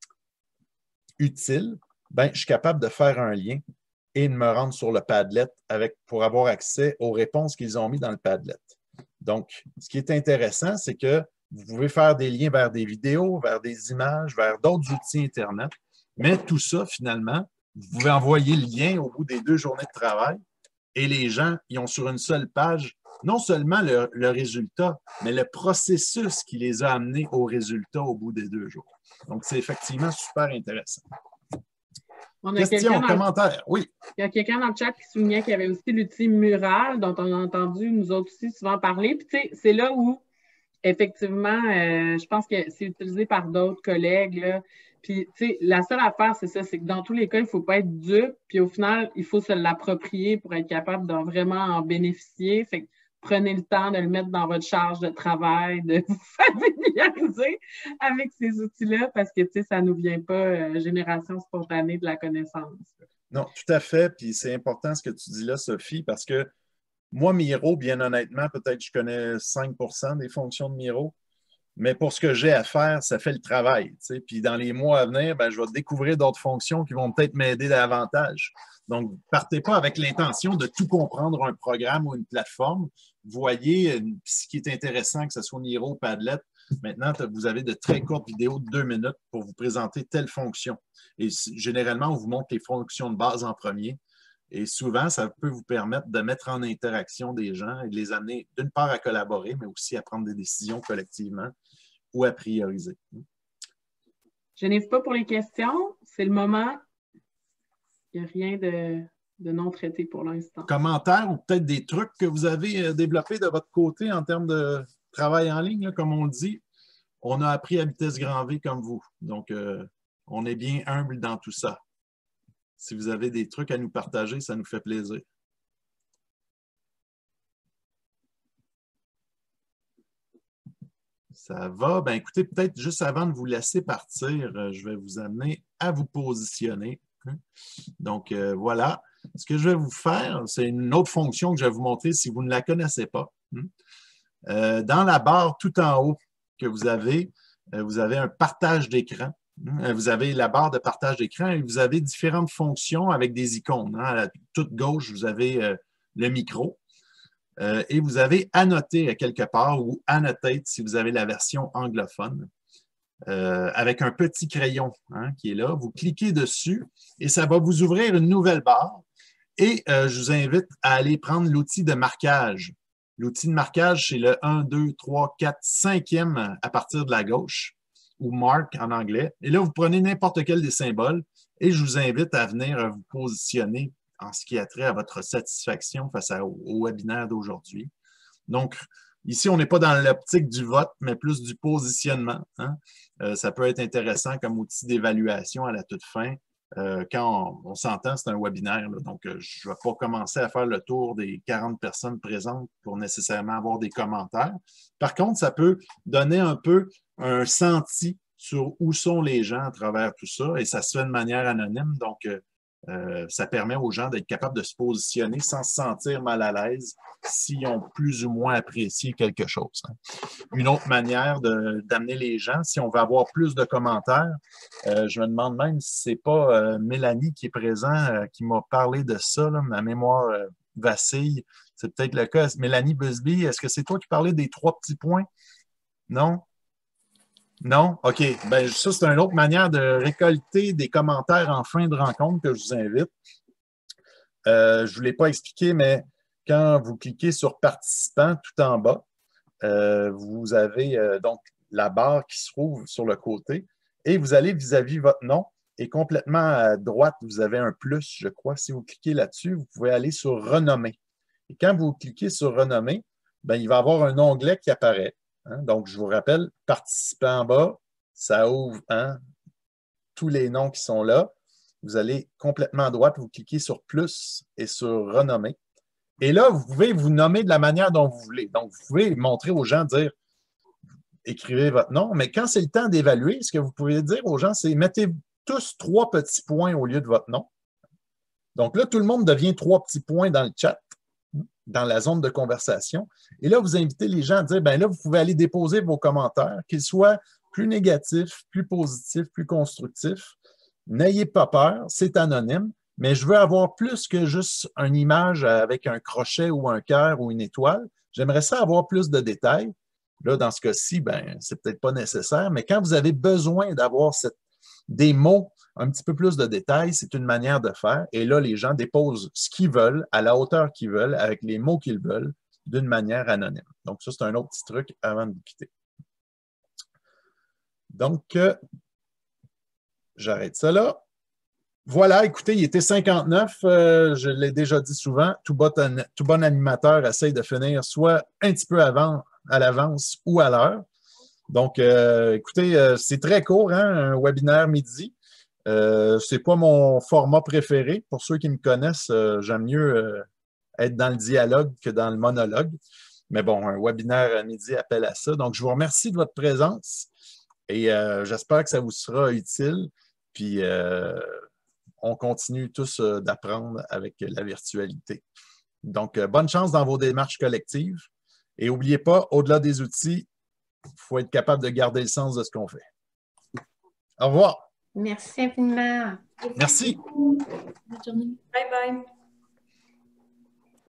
utile. Ben, je suis capable de faire un lien et de me rendre sur le Padlet avec, pour avoir accès aux réponses qu'ils ont mis dans le Padlet. Donc, ce qui est intéressant, c'est que vous pouvez faire des liens vers des vidéos, vers des images, vers d'autres outils Internet, mais tout ça, finalement, vous pouvez envoyer le lien au bout des deux journées de travail et les gens, ils ont sur une seule page non seulement le, le résultat, mais le processus qui les a amenés au résultat au bout des deux jours. Donc, c'est effectivement super intéressant. On a Question, commentaire, oui. Il y a quelqu'un dans le chat qui soulignait qu'il y avait aussi l'outil Mural, dont on a entendu nous autres aussi souvent parler. Puis, tu sais, c'est là où, effectivement, euh, je pense que c'est utilisé par d'autres collègues, là. Puis, tu sais, la seule affaire, c'est ça, c'est que dans tous les cas, il ne faut pas être dupe. Puis, au final, il faut se l'approprier pour être capable de vraiment en bénéficier. Fait que prenez le temps de le mettre dans votre charge de travail, de vous familiariser avec ces outils-là parce que, tu sais, ça ne nous vient pas euh, génération spontanée de la connaissance. Non, tout à fait. Puis, c'est important ce que tu dis là, Sophie, parce que moi, Miro, bien honnêtement, peut-être que je connais cinq pour cent des fonctions de Miro. Mais pour ce que j'ai à faire, ça fait le travail. Tu sais. Puis dans les mois à venir, ben, je vais découvrir d'autres fonctions qui vont peut-être m'aider davantage. Donc, partez pas avec l'intention de tout comprendre un programme ou une plateforme. Voyez ce qui est intéressant, que ce soit Miro ou Padlet. Maintenant, vous avez de très courtes vidéos de deux minutes pour vous présenter telle fonction. Et généralement, on vous montre les fonctions de base en premier. Et souvent, ça peut vous permettre de mettre en interaction des gens et de les amener, d'une part, à collaborer, mais aussi à prendre des décisions collectivement ou à prioriser. Je n'ai pas pour les questions. C'est le moment. Il n'y a rien de, de non traité pour l'instant. Commentaires ou peut-être des trucs que vous avez développés de votre côté en termes de travail en ligne, là, comme on le dit. On a appris à vitesse grand V comme vous. Donc, euh, on est bien humble dans tout ça. Si vous avez des trucs à nous partager, ça nous fait plaisir. Ça va? Ben écoutez, peut-être juste avant de vous laisser partir, je vais vous amener à vous positionner. Donc, euh, voilà. Ce que je vais vous faire, c'est une autre fonction que je vais vous montrer si vous ne la connaissez pas. Euh, dans la barre tout en haut que vous avez, vous avez un partage d'écran. Vous avez la barre de partage d'écran et vous avez différentes fonctions avec des icônes. À la toute gauche, vous avez euh, le micro euh, et vous avez annoter à quelque part ou annotate si vous avez la version anglophone euh, avec un petit crayon hein, qui est là. Vous cliquez dessus et ça va vous ouvrir une nouvelle barre et euh, je vous invite à aller prendre l'outil de marquage. L'outil de marquage, c'est le un, deux, trois, quatre, cinquième à partir de la gauche, ou mark en anglais. Et là, vous prenez n'importe quel des symboles et je vous invite à venir vous positionner en ce qui a trait à votre satisfaction face à, au, au webinaire d'aujourd'hui. Donc, ici, on n'est pas dans l'optique du vote, mais plus du positionnement. Hein. Euh, ça peut être intéressant comme outil d'évaluation à la toute fin. Euh, quand on, on s'entend, c'est un webinaire, là, donc euh, je ne vais pas commencer à faire le tour des quarante personnes présentes pour nécessairement avoir des commentaires. Par contre, ça peut donner un peu un senti sur où sont les gens à travers tout ça, et ça se fait de manière anonyme, donc euh, Euh, ça permet aux gens d'être capables de se positionner sans se sentir mal à l'aise s'ils ont plus ou moins apprécié quelque chose. Hein. Une autre manière de, d'amener les gens, si on veut avoir plus de commentaires, euh, je me demande même si ce n'est pas euh, Mélanie qui est présente, euh, qui m'a parlé de ça, là, ma mémoire euh, vacille. C'est peut-être le cas. Mélanie Busby, est-ce que c'est toi qui parlais des trois petits points? Non? Non? OK. Ben, ça, c'est une autre manière de récolter des commentaires en fin de rencontre que je vous invite. Euh, je ne vous l'ai pas expliqué, mais quand vous cliquez sur « Participants » tout en bas, euh, vous avez euh, donc la barre qui se trouve sur le côté et vous allez vis-à-vis votre nom et complètement à droite, vous avez un plus, je crois. Si vous cliquez là-dessus, vous pouvez aller sur « Renommer ». Et quand vous cliquez sur « Renommer », ben, il va y avoir un onglet qui apparaît. Hein? Donc, je vous rappelle, participants en bas, ça ouvre hein, tous les noms qui sont là. Vous allez complètement à droite, vous cliquez sur plus et sur renommer. Et là, vous pouvez vous nommer de la manière dont vous voulez. Donc, vous pouvez montrer aux gens, dire, écrivez votre nom. Mais quand c'est le temps d'évaluer, ce que vous pouvez dire aux gens, c'est mettez tous trois petits points au lieu de votre nom. Donc là, tout le monde devient trois petits points dans le chat, dans la zone de conversation. Et là, vous invitez les gens à dire, bien là, vous pouvez aller déposer vos commentaires, qu'ils soient plus négatifs, plus positifs, plus constructifs. N'ayez pas peur, c'est anonyme, mais je veux avoir plus que juste une image avec un crochet ou un cœur ou une étoile. J'aimerais ça avoir plus de détails. Là, dans ce cas-ci, ben, c'est peut-être pas nécessaire, mais quand vous avez besoin d'avoir cette, des mots, un petit peu plus de détails, c'est une manière de faire. Et là, les gens déposent ce qu'ils veulent, à la hauteur qu'ils veulent, avec les mots qu'ils veulent, d'une manière anonyme. Donc, ça, c'est un autre petit truc avant de vous quitter. Donc, euh, j'arrête ça là. Voilà, écoutez, il était cinquante-neuf. Euh, je l'ai déjà dit souvent, tout bon, tout bon animateur essaye de finir soit un petit peu avant, à l'avance ou à l'heure. Donc, euh, écoutez, euh, c'est très court, hein, un webinaire midi. Euh, ce n'est pas mon format préféré. Pour ceux qui me connaissent, euh, j'aime mieux euh, être dans le dialogue que dans le monologue. Mais bon, un webinaire midi appelle à ça. Donc, je vous remercie de votre présence et euh, j'espère que ça vous sera utile. Puis, euh, on continue tous euh, d'apprendre avec la virtualité. Donc, euh, bonne chance dans vos démarches collectives. Et n'oubliez pas, au-delà des outils, il faut être capable de garder le sens de ce qu'on fait. Au revoir. Merci infiniment. Merci. Bonne journée. Bye bye.